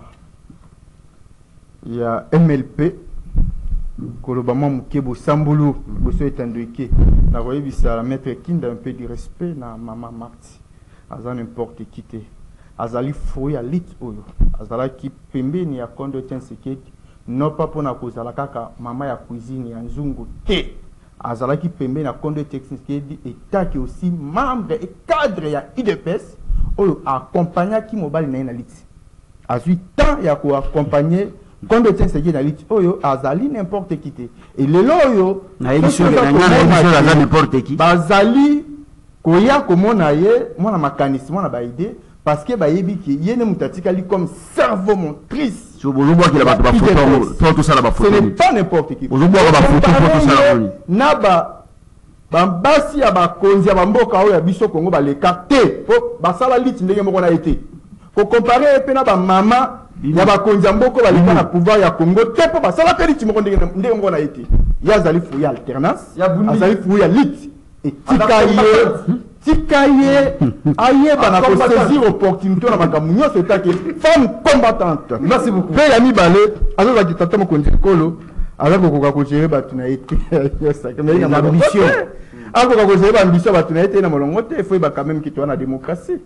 ya MLP kolobama mukebo Sambulu boso etandoike na koyebisa maître Kinda un peu de respect na maman Marti. Aza n'importe qui te. Azali fruit à lit oyo azala ki pembeni ya kondo Tshisekedi non pas pour na kozala kaka mama ya cuisine ya nzungu te azala ki pembeni ya kondo Tshisekedi et qui aussi membre et cadre ya IDPS oyo accompagner ki mobali na lit azui temps ya ko accompagner kondo Tshisekedi na lit oyo azali n'importe qui te et lelo oyo na émission na n'importe qui bazali koya komona ye mona makanisi mona ba idée parce que bayebi ki yene mutatika li comme cerveau motrice sur bolubo ki la ba photo tout ça la ba photo ce n'est pas n'importe qui bolubo ba photo tout ça la na ba basi ya ba konzi ya mboka oyo ya biso Kongo ba le capter po basala lit ndenge moko na été ko comparer pe na ba mama ya ba konzi ya mboka ba le na pouvoir ya Congo te po basala pe lit moko ndenge moko na été ya zali fu ya alternance ya zali fu ya lit et tikaye ayeba na kosaisir opportunité na makambo nyonso etaki femme combattante. Merci beaucoup. Mpe ya mibale azozaki tata mokonzi ekolo aza kokoka kogere bato na ye te ambition akoka kozala bambition bato na ye te na molongo te. Il faut yeba quand même qu'il y na démocratie.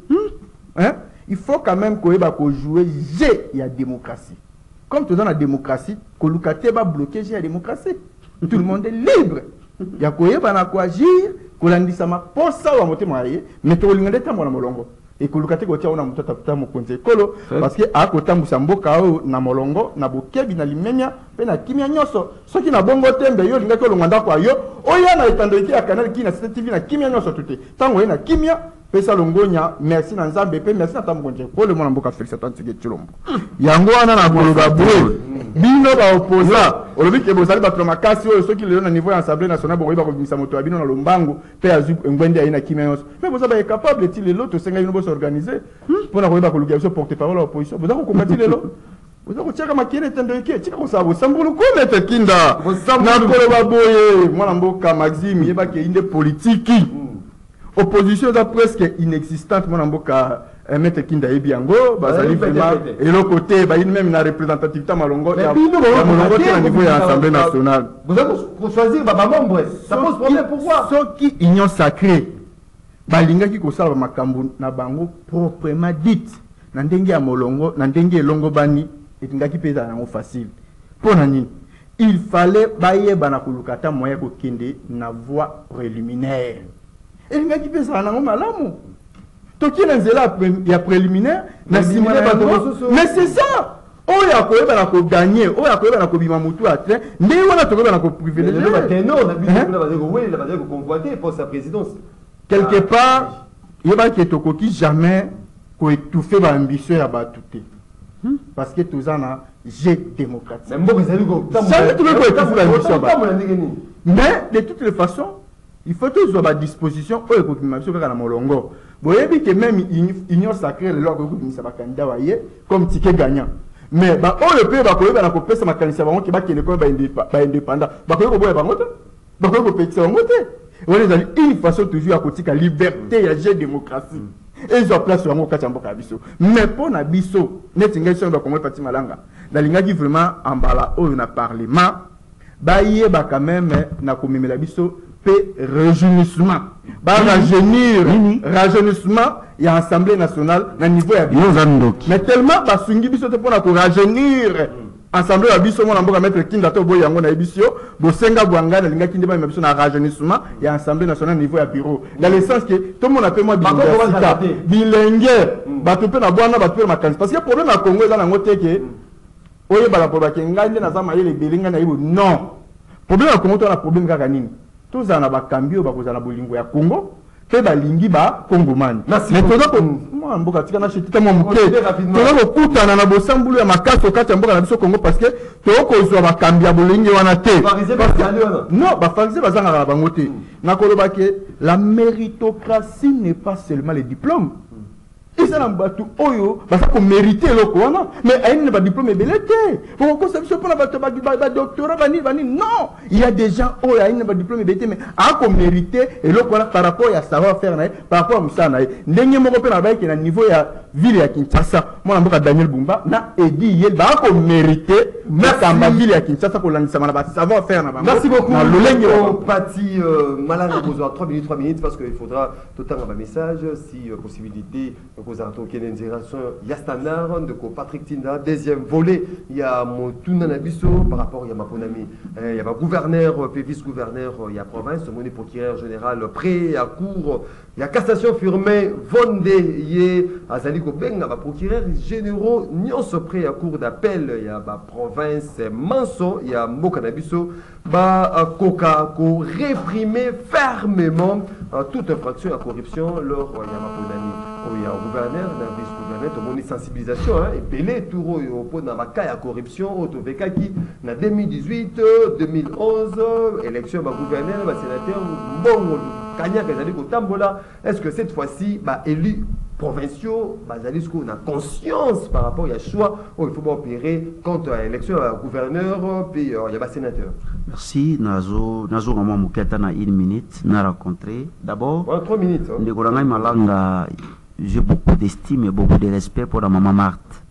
Il faut quand même koyeba kojouer jeu ya démocratie. Comme tu es dans la démocratie, koluka te ba bloquer jeu ya démocratie. Tout le monde est libre. Ya koyeba na ko agir kolandisa maposa wa motema ye mais to lingende tambo na molongo et koluka te ko tia ona mutata puta mokonzi ekolo parce que akotambusa mboka o na molongo na bokebi na limenya pe na kimia nyoso soki na bongo tembe yo linga ko longanda kwa yo oya na etandeki ya canal ki na CCTV na kimia nyoso tuté tango ye na kimia pesa longonya merci na nzambe pe merci na tamokonzi ekolo mwana mboka Félicitations Tshisekedi Tshilombo yango wana na koloba bro bino ba opposa olobi ke bozali bato makasi oyo soki lelo na niveau ya Assemblée nationale bokoyeba kobimisa moto ya bino na lombangu pe azu ngwende ayi na kimia nyonso mais boza ba capable ti lelo to senga bino boso organiser pour na koyeba koluka biso porte parole à opposition boza ko komati lelo boza ko tiaka makere tendeke tika ko sabo sambulu ko mete kinda na koloba boye mwana mboka Maxime yeba ke inde politique opposition est presque inexistante mwana mboka Maître Kinda Ebiango, bazali vraiment et l'autre côté, bah il même la représentativité malongo ya malongo au niveau de l'Assemblée nationale. Vous avez choisir bah membre, ça pose problème pourquoi? Ce qui union sacrée, bah linga qui kosala makambo na bango proprement dite, na ndenge ya molongo, na ndenge elongo bani, etinga ki pesa na facile. Pour nani? Il fallait baye bana kulukata moya ko kende na voie préliminaire. Etinga ki pesa na malamu. Toki nzela ya préliminaire na simana mais c'est ça oya koyeba na ko gagner oya koyeba na ko bima mutu à train ndé wana tokoyeba na ko privilégier non on a vu que la badeko oui la badeko convoiter pour sa présidence quelque part yeba ke tokoki jamais ko étouffer ba ambition ya batuté parce que tozana jeu démocratique mais mboko ezali ko jamais tout le ko étouffer ba ambition mais de toutes les façons il faut toujours à disposition oyo ko bima biso kaka na molongo. Boyebi que même union sacrée le loi que vous ça va candidat voyez comme ticket gagnant mais bah on le peut bah koyeba na ko pesa makanisa bango ki ba kene ko ba indépendant bah koyeba boya bango te bah koyeba pesa bango te on est une façon toujours à kotika liberté ya jeu démocratie et ils ont place bango kati mboka biso mais pour na biso netinga so ba kongo pati malanga dalinga ki vraiment ambala oyo na parlement ba yeba quand même na komemela biso pe rajeunissement ba rajeunissement il y a Assemblée nationale na niveau ya mais tellement ba sungi biso te pona ko rajeunir Assemblée ya biso mona mboka Maître Kinda to boy yango na ebisio bo senga bwanga na linga kindi ba biso na rajeunissement il y a Assemblée nationale niveau ya bureau dans le sens que tout le monde appelle moi bilingue ba to pe na bwana ba to na kanisa parce que problème à Congo est dans ngote ke oye bala pour ba kenga ndi na zama yele belinga na yibo non problème à Congo to na problème kaka nini tous en a bakambio bakozala bolingo ya Congo pe balingi ba Congomani mais toza ko moi mboka tika na chitita mo muke toza ko kutana na bosambulu ya makaso kati mboka na biso Congo parce que to ko zo bakambia bolingi wana te non ba farisé bazanga na bango te na koloba ke la méritocratie n'est pas seulement les diplômes. Ils ont oyo basa ko mériter loko wana mais aïe ba diplôme belete pour ko ça pour ba doctorat bani non il y a des gens oyo aïe ba diplôme belete mais a ko mériter et loko wana par rapport à savoir faire na par rapport à musana ndenge moko pe na ba na niveau ya ville ya Kinshasa mona mboka Daniel Bumba na edi yel ba ko mériter na kamba ville ya Kinshasa ko landisa na ba savoir faire na ba. Merci beaucoup Pati malade besoin 3 minutes parce que il faudra tout temps un message si possibilité aux Artoken génération Yastanar de Patrick Tinda deuxième volet il y a Motuna Nabiso par rapport il y a Maponami il y a gouverneur vice-gouverneur il y a province mon procureur général prêt à cour il y a cassation firmée Vonde yé Azali Kobenga va procureur généraux nyonso prêt à cour d'appel il y a province Manso il y a Mokanabiso ba Coca ko réprimer fermement toute infraction à corruption lors il y a Maponami il y a un gouverneur, un vice-gouverneur, tout le monde sensibilisation, et belé tout au pot dans la caille à corruption, au Tovekaki, en 2018, 2011, élection, gouverneur, sénateur, bon, Kanya, Tambola, est-ce que cette fois-ci, élu provinciaux, bazali ce qu'on a conscience par rapport à choix où il faut opérer contre l'élection gouverneur puis il y a sénateur. Merci. Nazo maman muketa na 1 minute na rencontré. D'abord, 3 minutes. Ndekolanga Malanga, j'ai beaucoup d'estime et beaucoup de respect pour la maman Marthe.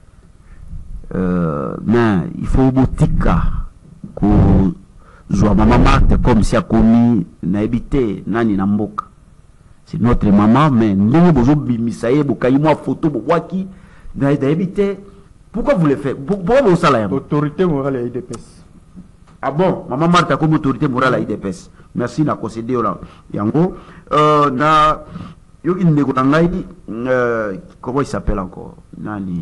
Mais il faut botika que joie maman Marthe comme si a commis na habité nani na mboka. C'est notre maman, mais nous bozo bimisaye bokayi moi photo bowaki na habité. Pourquoi vous le faites? Pourquoi vous ça là? Autorité morale à IDPS. Ah bon, maman Marthe a comme autorité morale à IDPS. Merci na concédé là. Yango na yoki ndeko na ngai comment il s'appelle encore? Nani?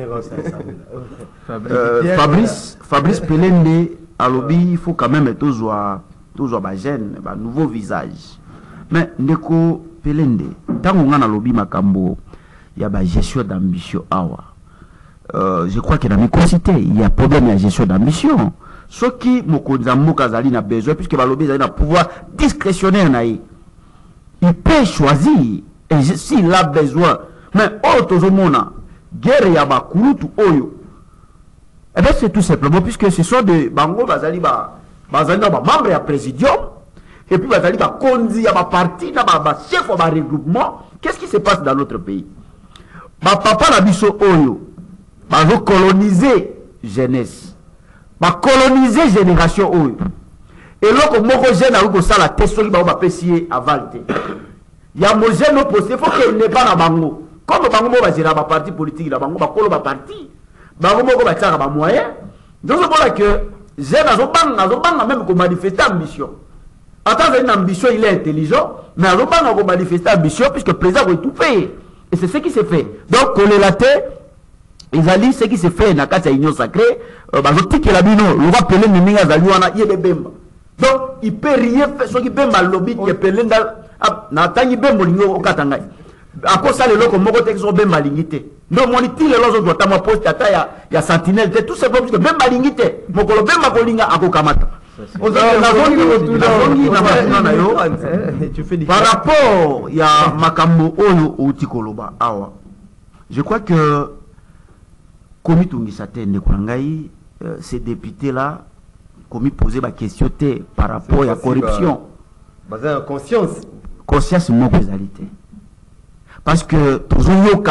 Fabrice Pelende alobi, il faut quand même toujours ba jeune, ba nouveau visage. Mais ndeko Pelende, tango ngana lobi makambo ya ba gestion d'ambition awa. Je crois que dans mes concités, il y a problème de gestion d'ambition. Ce qui Mokazali n'a besoin, puisque Balobi a un pouvoir discrétionnaire, il peut choisir, et s'il a besoin. Mais autre mona, guerre yaba kurutu oyo. Eh bien, c'est tout simplement, puisque ce sont des bango bazali membres à présidium, et puis bazali kondi yaba parti, ba chef ou ba regroupement. Qu'est-ce qui se passe dans notre pays? Papa na biso oyo. Bazo coloniser jeunesse, ba coloniser génération oyo. Et loko moko jeune a ko sala tesoli ba pesier avalte. Ya mo jeune opposé faut qu'il n'est pas na bango. Comme bango mo ba gérer ba parti politique na bango ba kolo ba parti. Bango moko ba tsaka ba moyen. Donc c'est pour que jeune azo banga même ko manifester ambition. Attends, une ambition, il est intelligent, mais azo banga ko manifester ambition puisque le président va tout payer. Et c'est ce qui s'est fait. Donc colélaté ils allaient ce qui se fait dans la union sacrée, bazotik la bino, le roi Pelé Ninga Zaluana, il est bemba. Donc il peut rien faire, ce qui bemba lobby qui est Pelé na tangi bembo lingo au Katanga. À cause ça les locaux moko texo bemba lingité. Donc mon itil les lozo doit ma poste ata ya sentinelle, tout c'est parce que bemba lingité, mokolo bemba kolinga akokamata. Par rapport ya makambo oyo utikoloba awa. Je crois que Komi Tungisate Ndekolangai, ces députés-là, Komi poser ma question par rapport à la corruption. Conscience. Conscience, mon pénalité. Parce que tout le monde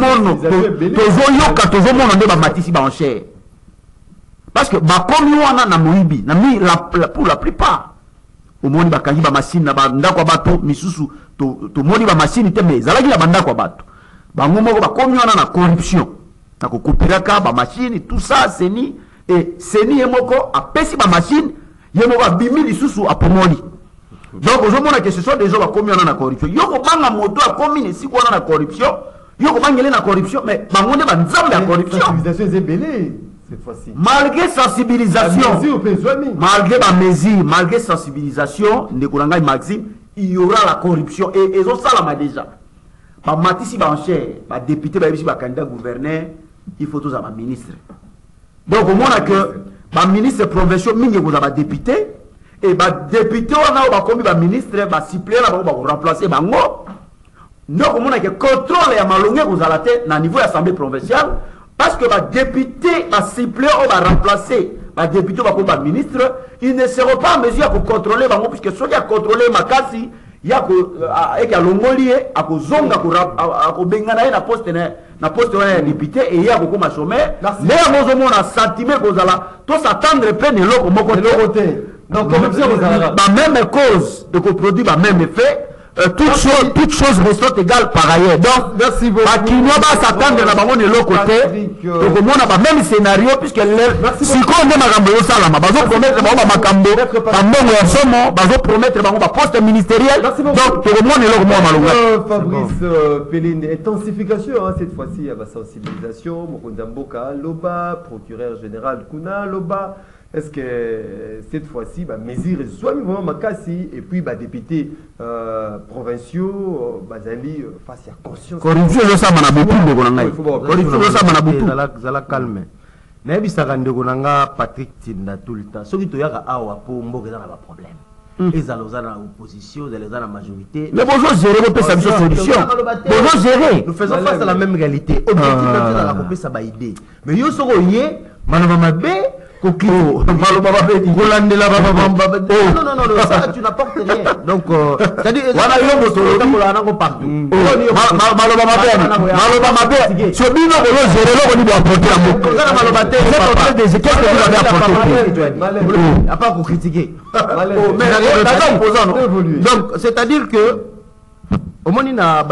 matisi en chair. Parce que comme nous on a moibi, pour la plupart, au monde bakangi ba machine na banda kwa bato misusu to moni ba machine tembe zalaki la banda kwa bato. Bango moko ba comme nous on a corruption. Na kokopiraka ba machine tout ça seni et seni yemoko a pesi ba machine yemoko a bimi lisusu a pomoli. Donc aujourd'hui que ce sont des gens qui commis na corruption. Yoko banga moto a commis si ko na corruption, yoko bangele na corruption mais bangonde ba nzambe la corruption. Sensibilisation est belée cette fois-ci. Malgré sensibilisation, malgré sensibilisation, Ndekolangai Maxime, il y aura la corruption et ils ont ça là déjà. Ba matisi ba enchère, ba député ba bisi ba candidat gouverneur, il faut tous avoir ministre. Donc au moins que ba ministre provincial mingi ko ba député et ba député on a ba commis ba ministre ba suppléant là ba remplacer bango. Donc au moins que contrôle ya malongé ko zalate na niveau assemblée provinciale parce que ba député ba suppléant on va remplacer ba député ba comme ba ministre, ils ne seront pas en mesure de contrôler bango puisque ceux qui a contrôlé makasi ya ko eka longoli a ko zonga ko bengana na poste ya député et ya ko koma chômeur mais ya mozo mona sentiment ko zala to s'attendre peine loko moko côté donc corruption ba même cause de ko produit ba même effet toutes choses restent égales par ailleurs. Donc merci beaucoup Bakinois va s'attendre na bango de l'autre côté donc mona ba même scénario puisque si ko ndema makambo yo sala ma bazo promettre bango makambo bambongo ya somo bazo promettre bango ba poste ministériel donc to mona eloko mo malonga. Fabrice Pelende, intensification cette fois-ci à la sensibilisation Mokonza Mboka Loba procureur général Kuna Loba. Est-ce que cette fois-ci, mesure soit vraiment makasi et puis députés provinciaux, bazali face à conscience. Corruption ça mana beaucoup de gonangai. Corruption ça mana beaucoup. Zala calme. Na bisaka ndeko nanga Patrick Tinda tout le temps. Soki to yaka awa po mboka na ba problème. ils allaient dans l'opposition, ils allaient dans la majorité. Mais bonjour gérer vos sa solution. Bonjour gérer. Nous faisons face à la même réalité. Objectif même c'est la couper ça va aider. Mais yo soko yé, manama be non, ça tu n'apportes rien. Donc, c'est-à-dire, donc, c'est-à-dire que au moins il a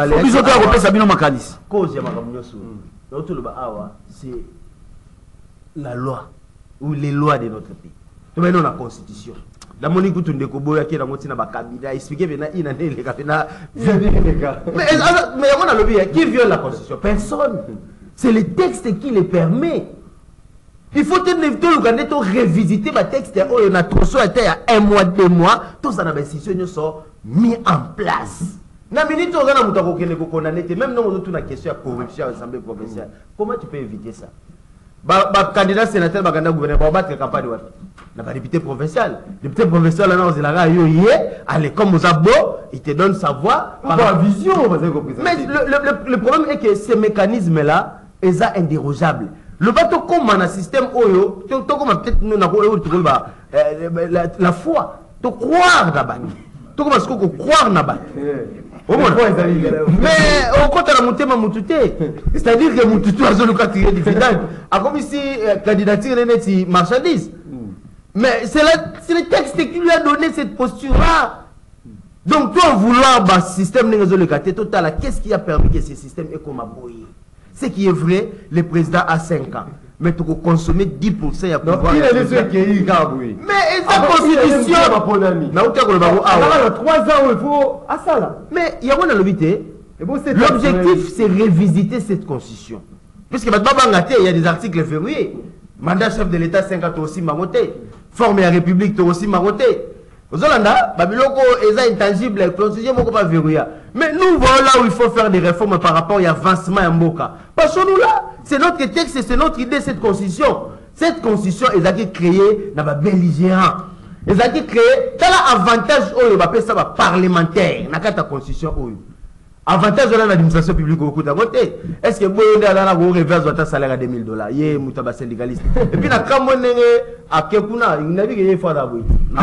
c'est la loi ou les lois de notre pays. Nous avons la constitution. La monnaie qui est qui mais qui viole la constitution? Personne. C'est le texte qui le permet. Il faut révisiter le texte. On a trop il y a 1 mois, 2 mois. Tout ça, sont mis en place. Na minute on a même non on a question à corruption à l'Assemblée provinciale. Comment tu peux éviter ça? Candidat sénateur, candidat gouverneur, battre campagne la député provincial. Député provincial, là, allez, comme aux abo, il te donne sa voix. Par vision, mais le problème est que ces mécanismes-là, ils sont indérogeables. Le bateau comme un système Oyo, peut-être nous la foi, tu croire là-bas. Tu commences à croire là-bas. Mais au contraire, c'est-à-dire que Moutouté a tiré du dividende. Comme ici, candidature est marchandise. Mais c'est le texte qui lui a donné cette posture-là. Donc, toi, vouloir un système total, qu'est-ce qui a permis que ce système est comme un boyer? Ce qui est vrai, le président a 5 ans. Mais tu peux consommer 10% à pouvoir. Il a laissé qu'il y ait mais sa constitution. Mais 3 ans, il faut à ça là. Mais il y a un l'objectif, c'est révisiter cette constitution. Puisque il y a des articles verrouillés. Mandat chef de l'État 5 ans aussi maroté. Forme à République aussi maroté. Aux Hollanda, Babiloko est intangible, la constitution n'est pas verrouillée. Mais nous voyons là où il faut faire des réformes par rapport à l'avancement en Mboka. Parce que nous là, c'est notre texte, c'est notre idée, cette constitution. Cette constitution, elle a été créée dans les belligérants. Elle a été créée, dans l'avantage, on va appeler ça parlementaire, dans la constitution. Avantage de l'administration publique au côté. Est-ce que vous avez un salaire à $2 000? Il y a un syndicaliste. Et puis, quand on est à Kekuna, il n'y a pas de fois d'abord.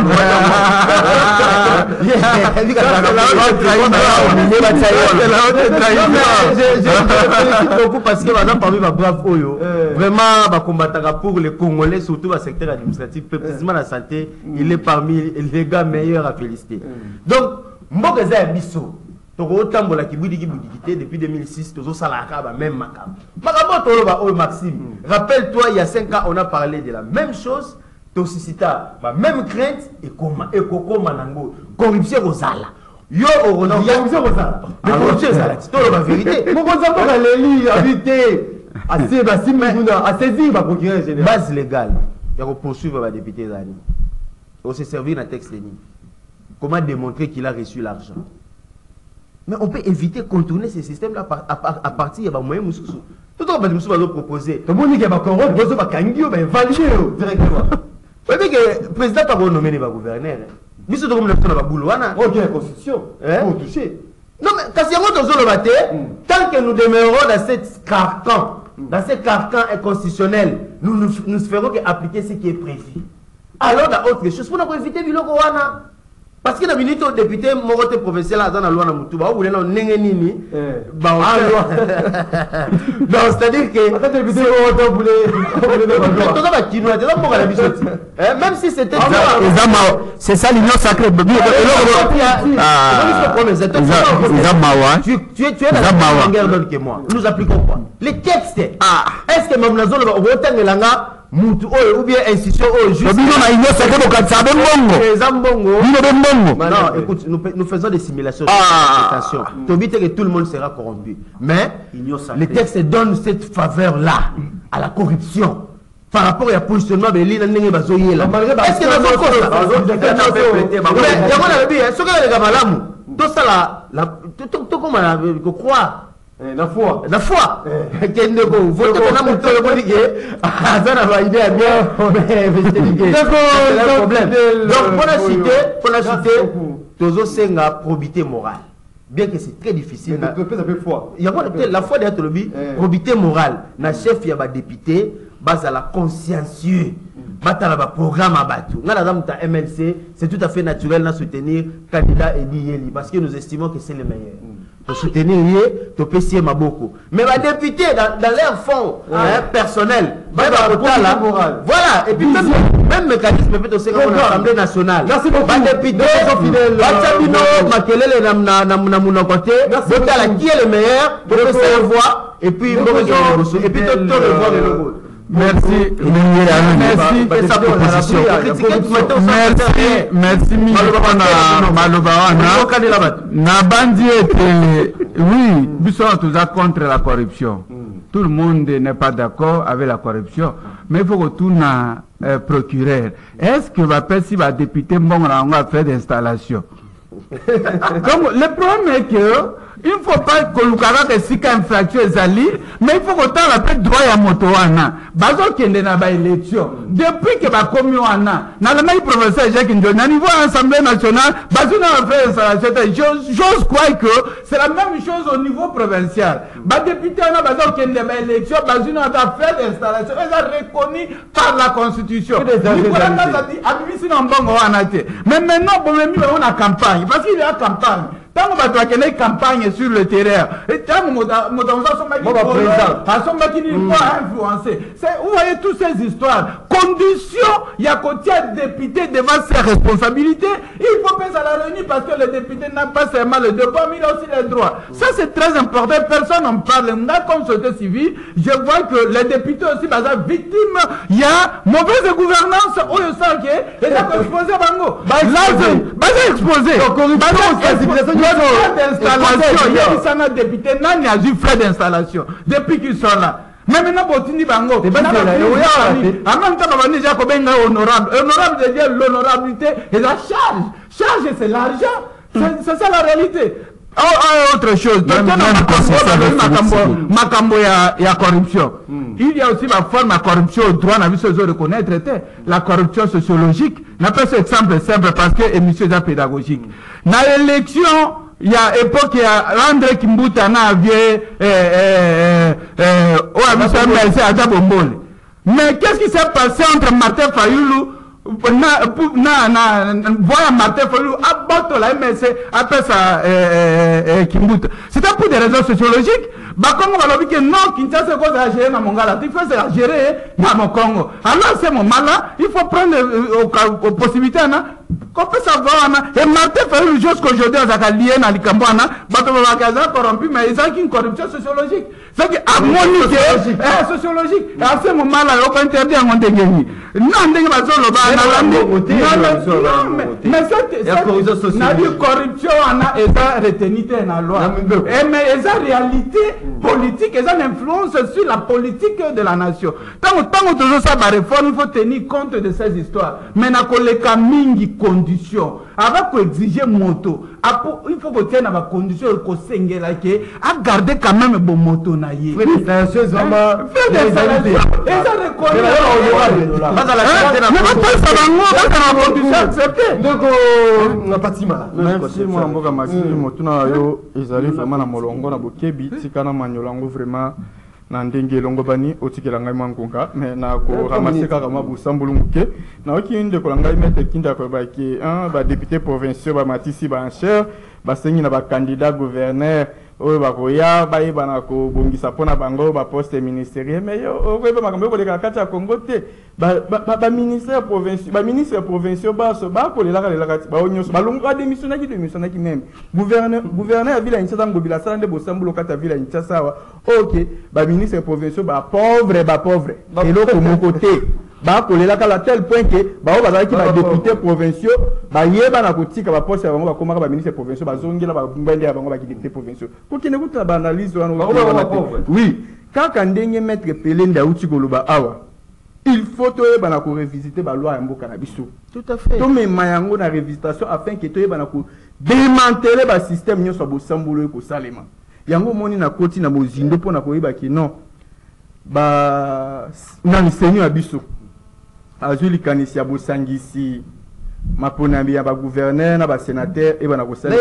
Je félicite beaucoup parce que parmi ma brave Oyo, vraiment, combattre pour les Congolais, surtout dans le secteur administratif, précisément la santé, il est parmi les gars meilleurs à féliciter. Donc, Mbokeza et Bissot. Depuis 2006, même Maxime, rappelle-toi, il y a 5 ans, on a parlé de la même chose, toxicita, même crainte, et corruption aux ala. Yo, corruption aux ala. Mais corruption aux ala, c'est la vérité. Base légale, il faut poursuivre les députés. On s'est servi d'un texte. Comment démontrer qu'il a reçu l'argent? Mais on peut éviter de contourner ce système-là à partir de moyens moussous. Tout le monde va proposer. Tout le monde va valider directement. Vous savez que le président n'a pas nommé les gouverneurs. Mais c'est comme le boulot. Ok, la constitution. Pour toucher. Non, mais tant que nous demeurons dans cette carcan inconstitutionnel, nous ferons qu'appliquer ce qui est prévu. Alors, dans autre chose, pour éviter le Wana. Parce que la minute au député Moroté provincial dans la loi Namutuba, vous voulez non nengenini, c'est-à-dire que même si c'était c'est ça l'union sacrée. Tu es dans la même guerre que moi. Nous appliquons quoi? Les textes. Est-ce que même la zone ou bien institution non, écoute, nous faisons des simulations. Tu dis que tout le monde sera corrompu. Mais les textes donnent cette faveur-là à la corruption. Par rapport à positionnement de l'île, est-ce que La foi. La foi. Quel ne bon. Voter pour la moto le politique. Ah, ça n'a pas idée à bien. Mais c'est un problème. Donc, pour la cité, Tozo Senga probité morale. Bien que c'est très difficile. Il y a la foi d'être le probité morale. Na chef, il y a des députés, base à la consciencieux. Batala ba programme à Batou. Dans la dame ta MLC, c'est tout à fait naturel de soutenir candidat Eli Yeli parce que nous estimons que c'est le meilleur. Pour soutenir Yeli, tu peux sier Maboko. Mais les députés, dans leur fond personnel, voilà, et puis même mécanisme peut aussi comme l'Assemblée nationale. Merci beaucoup. Les députés, Batsabino, Makelele, Namuna côté, Botala qui est le meilleur, tu peux se voir, et puis tu peux le voir le logo. Merci, merci, Nabandi était, oui, Bisson tous contre la corruption. Tout le monde n'est pas d'accord avec la corruption, mais il faut que tout le procureur. Est-ce que si va député bon on va faire d'installation? Donc le problème est que il ne faut pas que le caractère que si qu'un infraction est ali, mais il faut que tu aies droit à motoana. Bazo qui est dans l'élection. Depuis que la commune na la même professeur Jacques Ndjoni, à niveau Assemblée nationale, Bazo n'a fait installation. J'ose croire que c'est la même chose au niveau provincial. Ba député na Bazo qui est dans l'élection, Bazo n'a pas fait d'installation. Ils sont reconnus par la Constitution. Mais maintenant, on a campagne. Parce qu'il y a campagne. Tant qu'on va faire une campagne sur le terrain, et tant qu'on va influencer. Vous voyez toutes ces histoires. Condition, il y a côté député devant ses responsabilités. Il faut penser à la réunion parce que le député n'a pas seulement le devoir, mais il a aussi les droits. Ça, c'est très important. Personne n'en parle. Comme société civile, je vois que les députés aussi, par exemple, victimes, il y a mauvaise gouvernance. Oh, je sens que, et là, exposé, Bango. Là, c'est exposé. D'installation, il y a des députés, il y a du frais d'installation depuis qu'ils sont là. Mais maintenant, Botini Bango, en même temps, honorable. Honorable, c'est-à-dire l'honorabilité et la charge. Charge, c'est l'argent. C'est ça la réalité. Autre chose, Makambo il y a corruption. Il y a aussi la forme de corruption au droit, on a vu ce jour reconnaître, la corruption sociologique. On appelle ce exemple simple parce que l'émission est pédagogique. Dans l'élection, il y a époque, il y a André Kimbuta, mais qu'est-ce qui s'est passé entre Martin Fayoulou voyant Martin Fayoulou abattre la MSC après ça Kimbuta? C'était pour des raisons sociologiques. Bakongo va dire que non, Kinshasa c'est à gérer dans mon gars là. Il faut se gérer dans mon Congo. Alors c'est mon mal là, il faut prendre aux possibilités qu'on peut savoir. Et Martin Fayoulou jusqu'aujourd'hui on a lié dans les Cambouana, bateau va corrompu, mais ils ont une corruption sociologique. C'est que harmonique sociologique. À ce moment là, on peut interdire à mon dégagner. Non, mais cette corruption est retenue dans la loi. Mais elle a réalité politique, elle a une influence sur la politique de la nation. Tant que toujours ça va réforme, il faut tenir compte de ces histoires. Mais il y a des conditions. Avant qu'on exige moto, il faut que tienne des conditions à garder quand même bon moto. L'installation, c'est vraiment. Merci moi mboka Maxime motuna yo ezali vraiment na molongo na bokebi tikana manyolango vraiment na ndenge longo bani otikela ngai mangonga mais na ko ramasser kaka mabusambulu muke na okinde ko ngai mette kinda ko ba ki ba député provinciaux ba matisi ba cher ba sengi na ba candidat gouverneur oyo bakoya bayebana kobongisa mpona bango baposte ministériel mais yo okoyeba makambo yokoleka kati ya Congo te baministre provinciaux baso bakolelaka lelaka ti bao nyonso balongo badémissionnaki même gouverneur ya ville ya Kinshasa ngobila asala nde bosambulo kati ya ville ya Kinshasa awa ok baministre provinciaux bapauvre eloko moko te bakolelaka la tel point que bao bazalaki badéputé provinciaux bayeba na kotika baposte ya bango bakomaka baministre provinciaux bazongela bambende ya bango badéputé provinciaux kokende kutuna baanalyse wana oui kaka ndenge maître Pelende auti koloba awa il faut toyeba na korevisiter baloi ya mboka na biso tout à fait tomema yango na révisitation afin que toyeba na ko démanteler ba système nyonso bosambulo ko salema yango moni na koti na mozindo pona koyeba ki non ba na seigneur abiso azwi likanisi ya bosangisi maponambi ya ba gouverneur na ba sénateur et bana kosala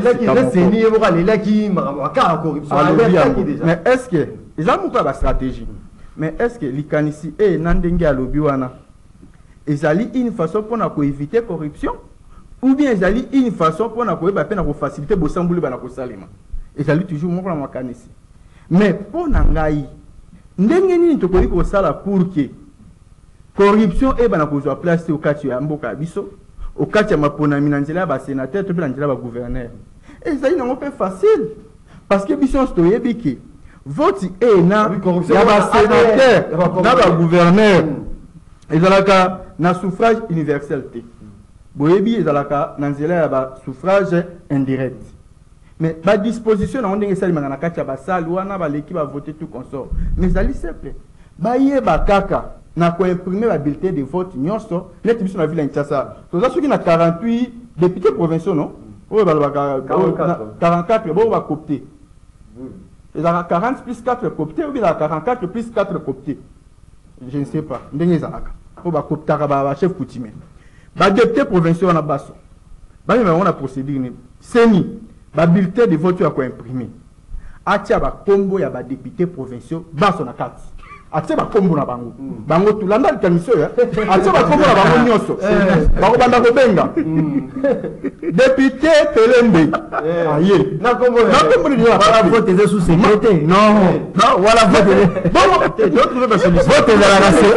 mais est-ce que ils ont pas ba stratégie mais est-ce que likanisi e na ndenge alobi wana ezali une façon pour na éviter corruption ou bien ezali une façon pour na koyeba pe na ko faciliter bosambuli bana kosalema ezali toujours moko na makanisi mais pour na ngai ndenge nini tokoki kosala pour que corruption e bana kozwa place au kati ya mboka biso au kati ya maponami na nzela ba sénateur to pe na nzela ba gouverneur ezali nango pe facile parce que biso toyebi ki vote e na ya ba sénateur na ba gouverneur ezalaka na suffrage universel te boyebi ezalaka na nzela ya ba suffrage indirect mais ba disposition na ndenge salimaka na kati ya basali wana baleki ba voter tout consort mais ezali simple bayeba kaka na ko imprimer ba bulletin de vote nyonso neti biso na ville ya Kinshasa toza soki na 48 députés provinciaux non oyo balobaka 44 bo ba copté ezalaka 40 plus 4 copté ou bien 44 plus 4 copté je ne sais pas ndenge ezalaka po ba coptaka ba chef coutumier ba députés provinciaux wana baso ba yeba on a procédure ni seni ba bulletin de vote ya ko imprimer atia ba kombo ya ba députés provinciaux baso na kati atie ba kombo na bango bango tulanda likanisi ya atie ba kombo na bango nyonso bango banda kobenga député Pelembe aye na kombo ni Voilà vote est sous sécurité. Non, voilà vote. Bon, d'autres veulent se vote la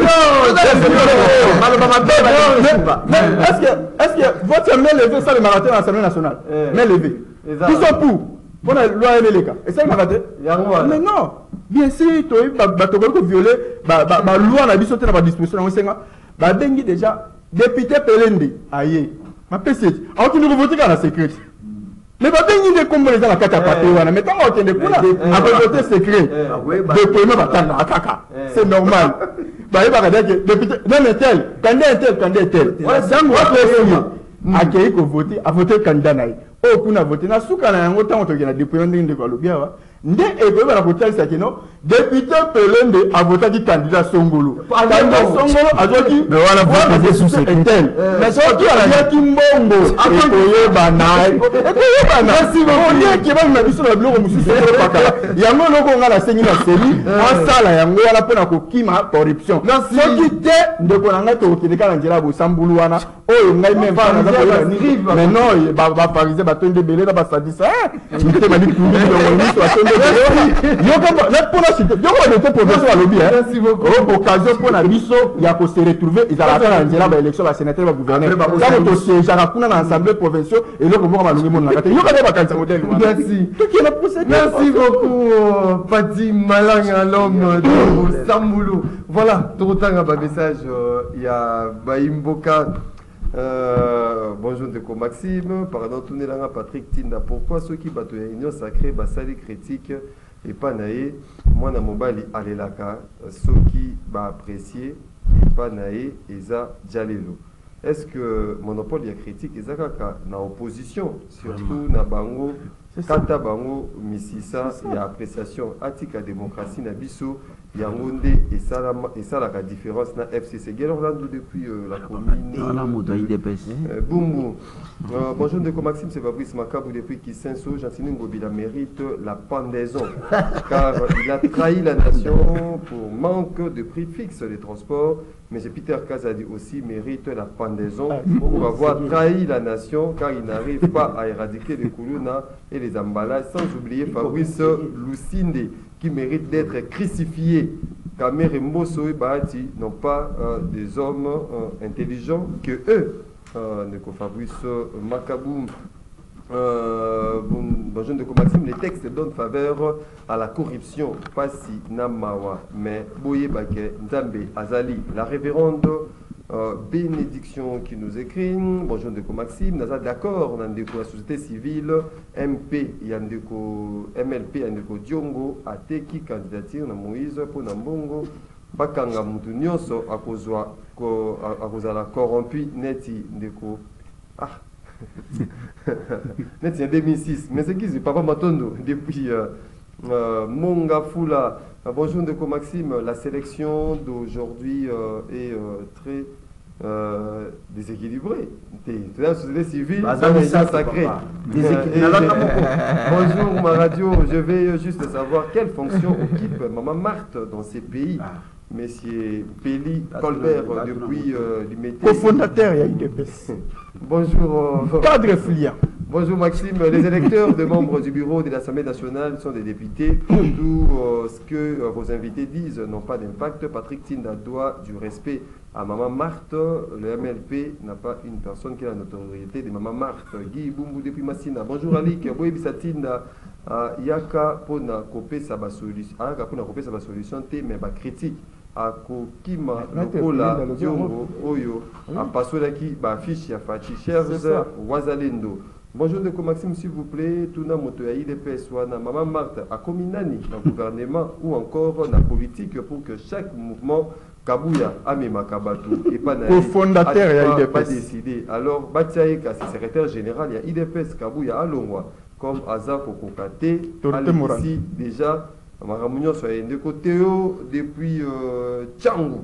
est-ce que votre main levée ça le marathon à l'Assemblée nationale main levée ils sont pour la loi MLK et ça le marathon mais non bien sûr tu vas violer la loi na biso te na ba disposition na senga ba bengi déjà député Pelembe aye ma PC a tu nous voter dans la sécurité mais ba bengi de comme les la kata papier wana mais tant on tende kuna a voter secret déploiement batanga akaka c'est normal ba yeba ka député même candidat tel donc on akei ko voter a voter candidat naï o kuna voter na suka na yango tant on tokena déploiement ndenge ko lobia wa nde ekoyeba na kotalisa kino député Pelembe a voté qui candidat Songolo candidat Songolo azwaki mais voilà vote sous sécurité mais soki azwaki mbongo ekoyeba na on dit que ba na biso na biloko mosusu paka yango loko nga na sengi na seli asala yango wala pona kokima corruption soki te ndeko na ngai tokokendeka na nzela bosambulu wana oyo ngai même pas na koyeba ni mais non ba parisien batonde belé na basadisa te mali kundi ngo miso batonde merci beaucoup. Occasion pour la biso, il y a pour se retrouver. Ils allaient faire un la élection, la sénateur, la gouverneur. Ça vous aussi, Jarakuna dans l'Assemblée provinciale et là, on va malheureusement mon nagate. Il y a des vacances modèle. Merci. Merci beaucoup, Pati Malanga, l'homme de Samboulou. Voilà, tout autant un message. Il y a Baimboka. Bonjour Ndeko Maxime, pardon, tourner là Patrick Tinda. Pourquoi ceux qui battent l'union sacrée, basali critique et pas naïe, moi na mobile alelaka, ceux qui va apprécier et pas naïe, Eza Jalelo. Est-ce que monopole y a critique, Eza kaka na opposition, surtout na bango, kata bango misisa, il y a appréciation, atika démocratie na biso. Yangonde et ça la différence na FCC. Guélorlando depuis la commune. Boum. Bonjour Ndeko Maxime, c'est Fabrice Makabou depuis Kisenso. Jantini Ngobila mérite la pendaison car il a trahi la nation pour manque de prix fixe des transports. Mais Peter Kazadi aussi mérite la pendaison pour avoir trahi la nation car il n'arrive pas à éradiquer les koulouna et les emballages. Sans oublier Fabrice Lucinde qui mérite d'être crucifié. Kamer et Mbosso et Bahati n'ont pas des hommes intelligents que eux. Ndeko Fabrice Makaboum. Bonjour Ndeko Maxime, les textes donnent faveur à la corruption. Pas si Namawa, mais Boye Bake, Nzambe, Azali, la révérende Bénédiction qui nous écrit. Bonjour Ndeko Maxime, Naza d'accord, Nandeko la société civile, MP, Yandeko, MLP, Yandeko Diongo, Ateki, candidature, na Moïse, pour Nambongo, Bakanga Moutounioso, à cause de la corrompu, Neti, Ndeko. Neti en 2006, mais c'est qui c'est Papa Matondo depuis Monga Fula. Bonjour Ndeko Maxime, la sélection d'aujourd'hui est très déséquilibrée. La société civile, c'est un sacré. Bonjour ma radio, je vais juste savoir quelle fonction occupe Maman Marthe dans ces pays. Monsieur Pelli Colbert depuis l'Humété. Cofondateur, il y a UDPS. Bonjour. Cadre filière. Bonjour Maxime, les électeurs de membres du bureau de l'Assemblée nationale sont des députés. Tout ce que vos invités disent n'ont pas d'impact. Patrick Tinda doit du respect à Maman Marthe. Le MLP n'a pas une personne qui a la notoriété de Maman Marthe. Guy Bumbu depuis Massina. Bonjour Alik, Boebisa Tinda. Yaka pona kopé sa solution. Yaka pona kopé sa solution te mais ba critique. Akokima lokola Diongo Oyo. Apasolaki ba fiche ya Fachi Chers Wazalendo. Bonjour Ndeko Maxime, s'il vous plaît, tout na moto ya IDPS wana Maman Marthe a kominani na gouvernement ou encore na politique pour que chaque mouvement Kabouya Amema Kabatu et pas na cofondateur ya IDPS pas décidé. Alors Batiaïka, c'est secrétaire général ya IDPS Kabouya Alongwa comme Azaf Okokate ici déjà Maramunyo soit Ndeko Théo depuis Tchangou.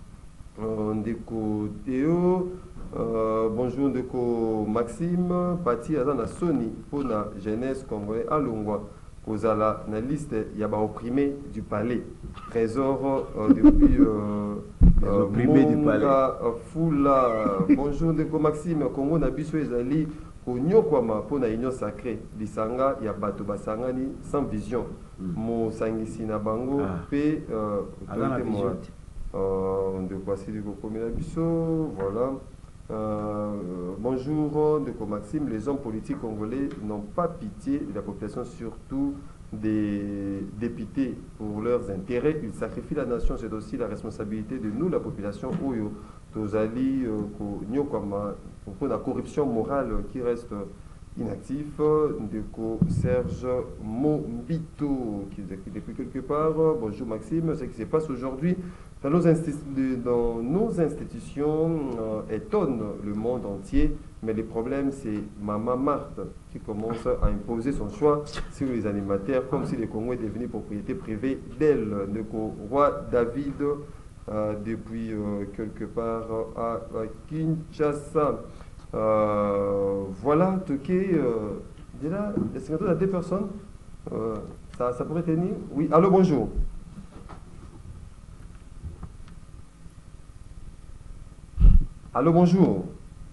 Ndeko Théo bonjour Ndeko Maxime, Pati Azana Sony pour la jeunesse congolais à Longwa. Kozala na liste yaba opprimé du palais. Trésor depuis opprimé du palais. Fula. Bonjour Ndeko Maxime, Congo na biso ezali konyokwama pour na union sacrée. Lisanga ya bato basangani sans vision. Mo sangisi na bango pe Ndeko Asili Kokomela biso, voilà. Bonjour Ndeko Maxime, les hommes politiques congolais n'ont pas pitié de la population, surtout des députés pour leurs intérêts. Ils sacrifient la nation, c'est aussi la responsabilité de nous, la population. Oyo, Tozali, pour la corruption morale qui reste inactif. Ndeko Serge Mombito qui nous écrit depuis quelque part. Bonjour Maxime, ce qui se passe aujourd'hui dans nos institutions étonne le monde entier, mais le problème c'est Maman Marthe qui commence à imposer son choix sur les animateurs comme si le Congo est devenu propriété privée d'elle. Ndeko Roi David depuis quelque part à Kinshasa. Voilà, Toké, déjà, les signatures à 2 personnes, ça pourrait tenir. Oui, allô, bonjour. Allô, bonjour.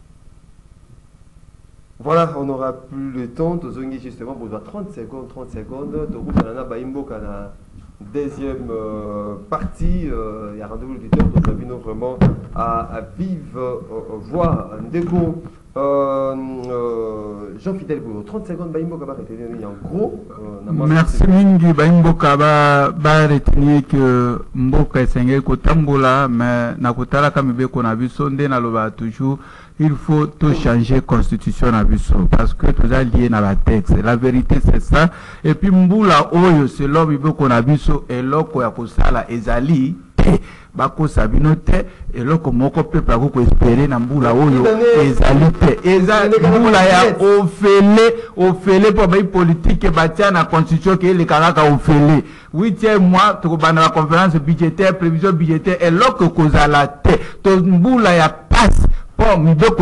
Voilà, on n'aura plus le temps de zongi justement pour 30 secondes. Tokou Kanana Baimbo Kana. Deuxième partie, il y a rendez-vous l'auditeur, donc nous avons vraiment à vivre voix. Ndeko, Jean-Fidèle Boulot, 30 secondes, Baimbo Kaba retenir en gros. Merci Mingi, Baimbo Kaba retenir que Mboka Sengé Kotambola, mais Nakotala Kamibe Konabiso, Naloba toujours. Il faut tout changer la constitution à Bissau parce que tout est lié dans la texte. La vérité c'est ça. Et puis Mboula Oyo c'est l'homme qu'on a Bissau et l'autre ya kosala ezali bako sabinote et l'autre moko peuple ko espérer na Mboula Oyo ezali Mboula ya ofele pour ba politique batia na constitution que les karaka ofele 8e mois to bana la conférence budgétaire prévision budgétaire et l'autre kozala te to Mboula ya passe. Bon, il faut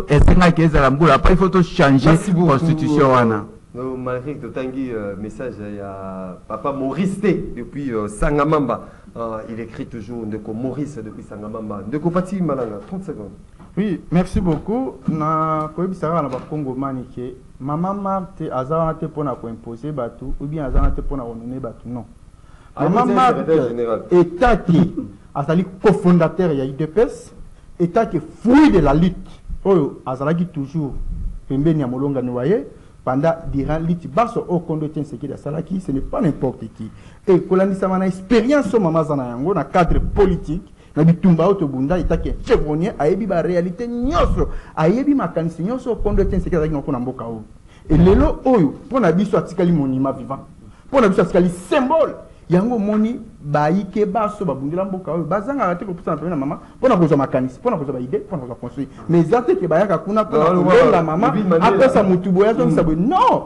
changer la constitution. Malgré que tu as message, il y a Papa Maurice depuis Sangamamba. Il écrit toujours Ndeko Maurice depuis Sangamamba. Ndeko Pati Malanga, 30 secondes. Oui, merci beaucoup. Na koyebisaka na Congo manike Maman Marthe azana te pona ko imposer batu ou bien azana te pona honorer batu non. Maman Marthe état qui azali cofondateur ya IDPS. État qui fruit de la lutte, Azalaki toujours, Molonga Noye, pendant durant lutte, Basso au conducteur ce qui est Salaki, ce n'est pas n'importe qui. Et Kolani Samana expérience au Mama Zanayango, dans le cadre politique, dans le Tumba Autobunda, État qui est chevronnier, a ébi la réalité nyoso, a ébi ma canisi nyoso au conducteur ce qui est Namboka. Et le lot, pour la biso atikali monument vivant, pour la biso atikali symbole. Yango moni baike baso babundela mboka oyo bazanga ate ko pusa na mama pona kozo makanisi pona kozo ba idée pona kozo construire mais zate ke bayaka kuna pona kolela mama apesa mutubo ya zongi sabwe non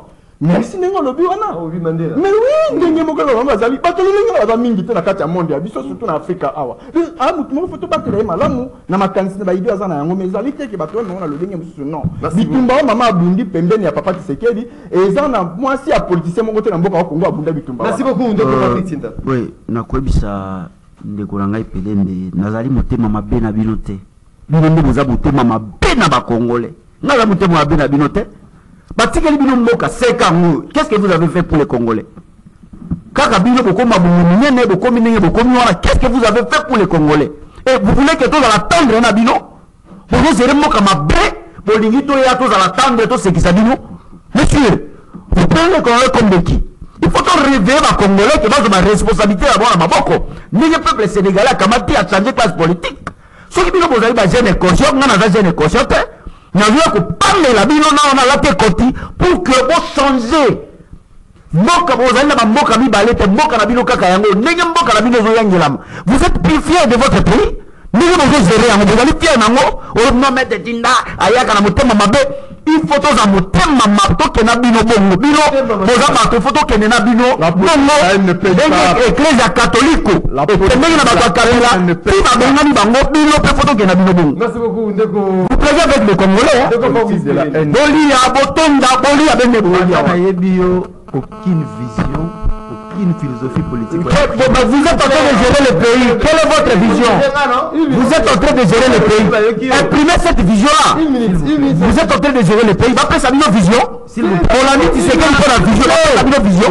merci ndenge olobi wana oui Mandela mais oui ndenge moko na bazali bato ndenge baza mingi te na kati ya monde ya biso surtout na Afrika awa mutu moko foto batela ye malamu na makanisi na baideo aza na yango mais ezali te ke bato oyo na lobenge mosusu non bitumba oyo mama abundi pembeni ya papa Tshisekedi eza na mwasi ya politicien moko te na mboka wa Kongo abunda bitumba merci beaucoup ndeko Patrick Tinta oui nakoyebisa ndeko na ngai pelende nazali motema mabe na bino te bino nde boza motema mabe na bakongole naza motema mabe na bino te batikeli bino mboka seka ngo qu'est-ce que vous avez fait pour les Congolais kaka bino bokoma bomunene bokomi ndenge bokomi wana qu'est-ce que vous avez fait pour les Congolais et vous voulez que tozala tendre na bino bozozere mboka mabe bolingi toya tozala tendre tosekisa bino monsieur vous prenez les Congolais comme de qui il faut réveiller les Congolais que bazwa ma responsabilité d'abord na maboko ndenge peuple sénégalais akamati a changer classe politique soki bino bozali ba jeune conscient nga naza jeune conscient te nazwa kopamela bino na late koti pour que vous changez mboka bozali na bamboka mibale te mboka na bino kaka yango ndenge mboka na bino ezoyangelama vous êtes plus fiers de votre pays ndenge bozozere yango bozali fier nango onomete tinda ayaka na motema mabe il faut toza motema mabe tokenda bino bongo bino boza bato fo tokende na bino bongo ndenge eklezia katoliko ndenge na bato akapela mpi babengani bango bino mpe fo tokenda bino bongo merci beaucoup ndeko vous plaisez avec les Congolais bolia botonda bolia bende bolia nayebi yo aucune vision, aucune philosophie politique. Vous êtes en train de gérer le pays. Quelle est votre vision? Vous êtes en train de gérer le pays. Imprimez cette vision-là. Vous êtes en train de gérer le pays. Va passer à une vision. On l'a mis, tu sais qu'il faut la vision.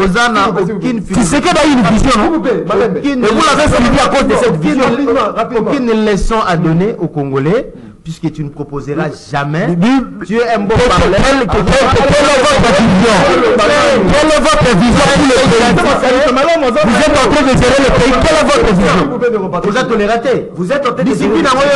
Tu sais qu'il y a une vision, non? Et vous l'avez suivi à cause de cette vision. Aucune leçon à donner aux Congolais. Puisque tu ne proposeras jamais. Tu es un bon parleur. Quelle est votre vision? Quelle est votre vision pour le pays? Vous êtes en train de gérer le pays. Quelle est votre vision? Vous êtes toléré. Vous êtes en train de gérer.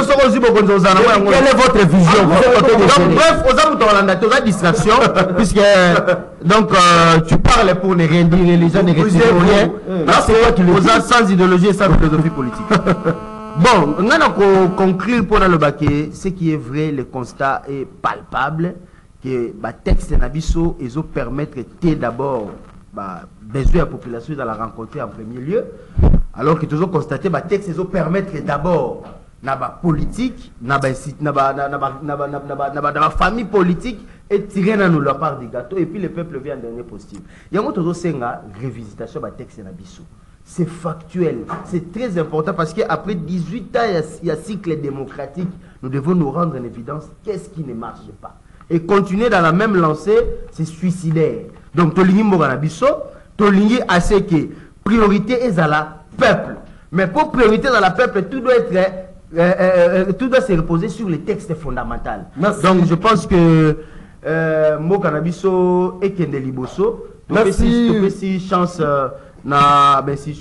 Quelle est votre vision? Donc, bref, aux autres distraction. Puisque donc tu parles pour ne rien dire et les gens ne retiennent rien. Là, c'est quoi qui le dit? Sans idéologie et sans philosophie politique. Bon, on a conclure pour le baquet, ce qui est vrai, le constat est palpable, que le texte Nabiso, ils ont permettre d'abord besoin de la population de la rencontrer en premier lieu, alors que toujours constaté, le texte ils ont permettre d'abord na politique, na famille politique et tirer dans leur part des gâteaux et puis le peuple vient en dernier possible. Il y a un autre révisitation du texte Nabiso. C'est factuel, c'est très important parce qu'après 18 ans, il y a cycle démocratique, nous devons nous rendre en évidence qu'est-ce qui ne marche pas. Et continuer dans la même lancée, c'est suicidaire. Donc, Tolingi Moranabiso, Tolingi a ce que priorité est à la peuple. Mais pour priorité dans la peuple, tout doit se reposer sur les textes fondamentaux. Merci. Donc, je pense que Mokanabiso et Kende Liboso, merci. Chance. Na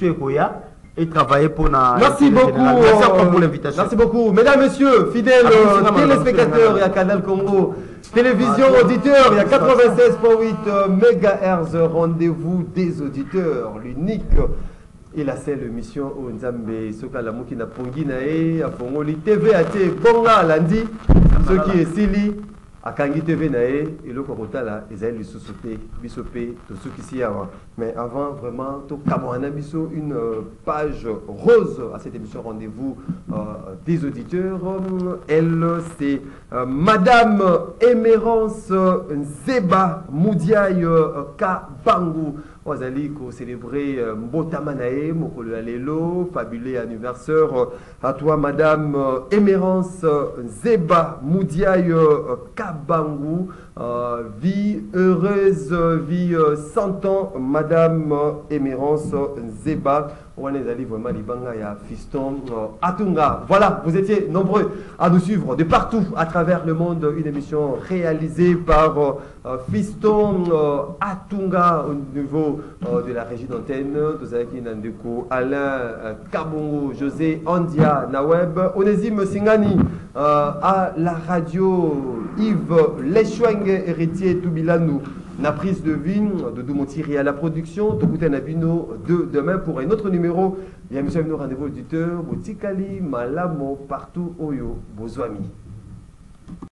et travailler pour merci beaucoup. Merci encore pour l'invitation. Merci beaucoup. Mesdames, messieurs, fidèles téléspectateurs, il y a Canal Congo, télévision auditeurs, il y a 96.8 MHz, rendez-vous des auditeurs, l'unique et la seule émission au Nzambe Sokala Mukina Ponginae, à Fongoli TV, à Bonga Landi, ce qui est Sili. À Kangi TV nae et le Korotala Ezaïl Sossoté Bisopé tout ce qui s'y a. Mais avant vraiment tout Kamwana Biso une page rose à cette émission rendez-vous des auditeurs. Elle c'est Madame Émérance Nzeba Moudiaï Kabangu. Wazali ko célébrer Mbotamanae Mokolo Alelo fabuleux anniversaire à toi Madame Émérance Nzeba Moudiaï Kabangu, vie heureuse, vie 100 ans Madame Émérance Nzeba. On est allé vraiment libanga ya Fiston Atunga. Voilà, vous étiez nombreux à nous suivre de partout à travers le monde. Une émission réalisée par Fiston Atunga au niveau de la régie d'antenne. Tozaki Nandeko, Alain Kabongo, José Andia Naweb, Onésime Singani à la radio, Yves Lechoueng, héritier Toubilanou. La prise de vigne de Doumotiri à la production, Tokouté Nabino de demain pour un autre numéro. Il y a un rendez-vous auditeur, Boutikali, Malamo, partout, Oyo, Bozouami.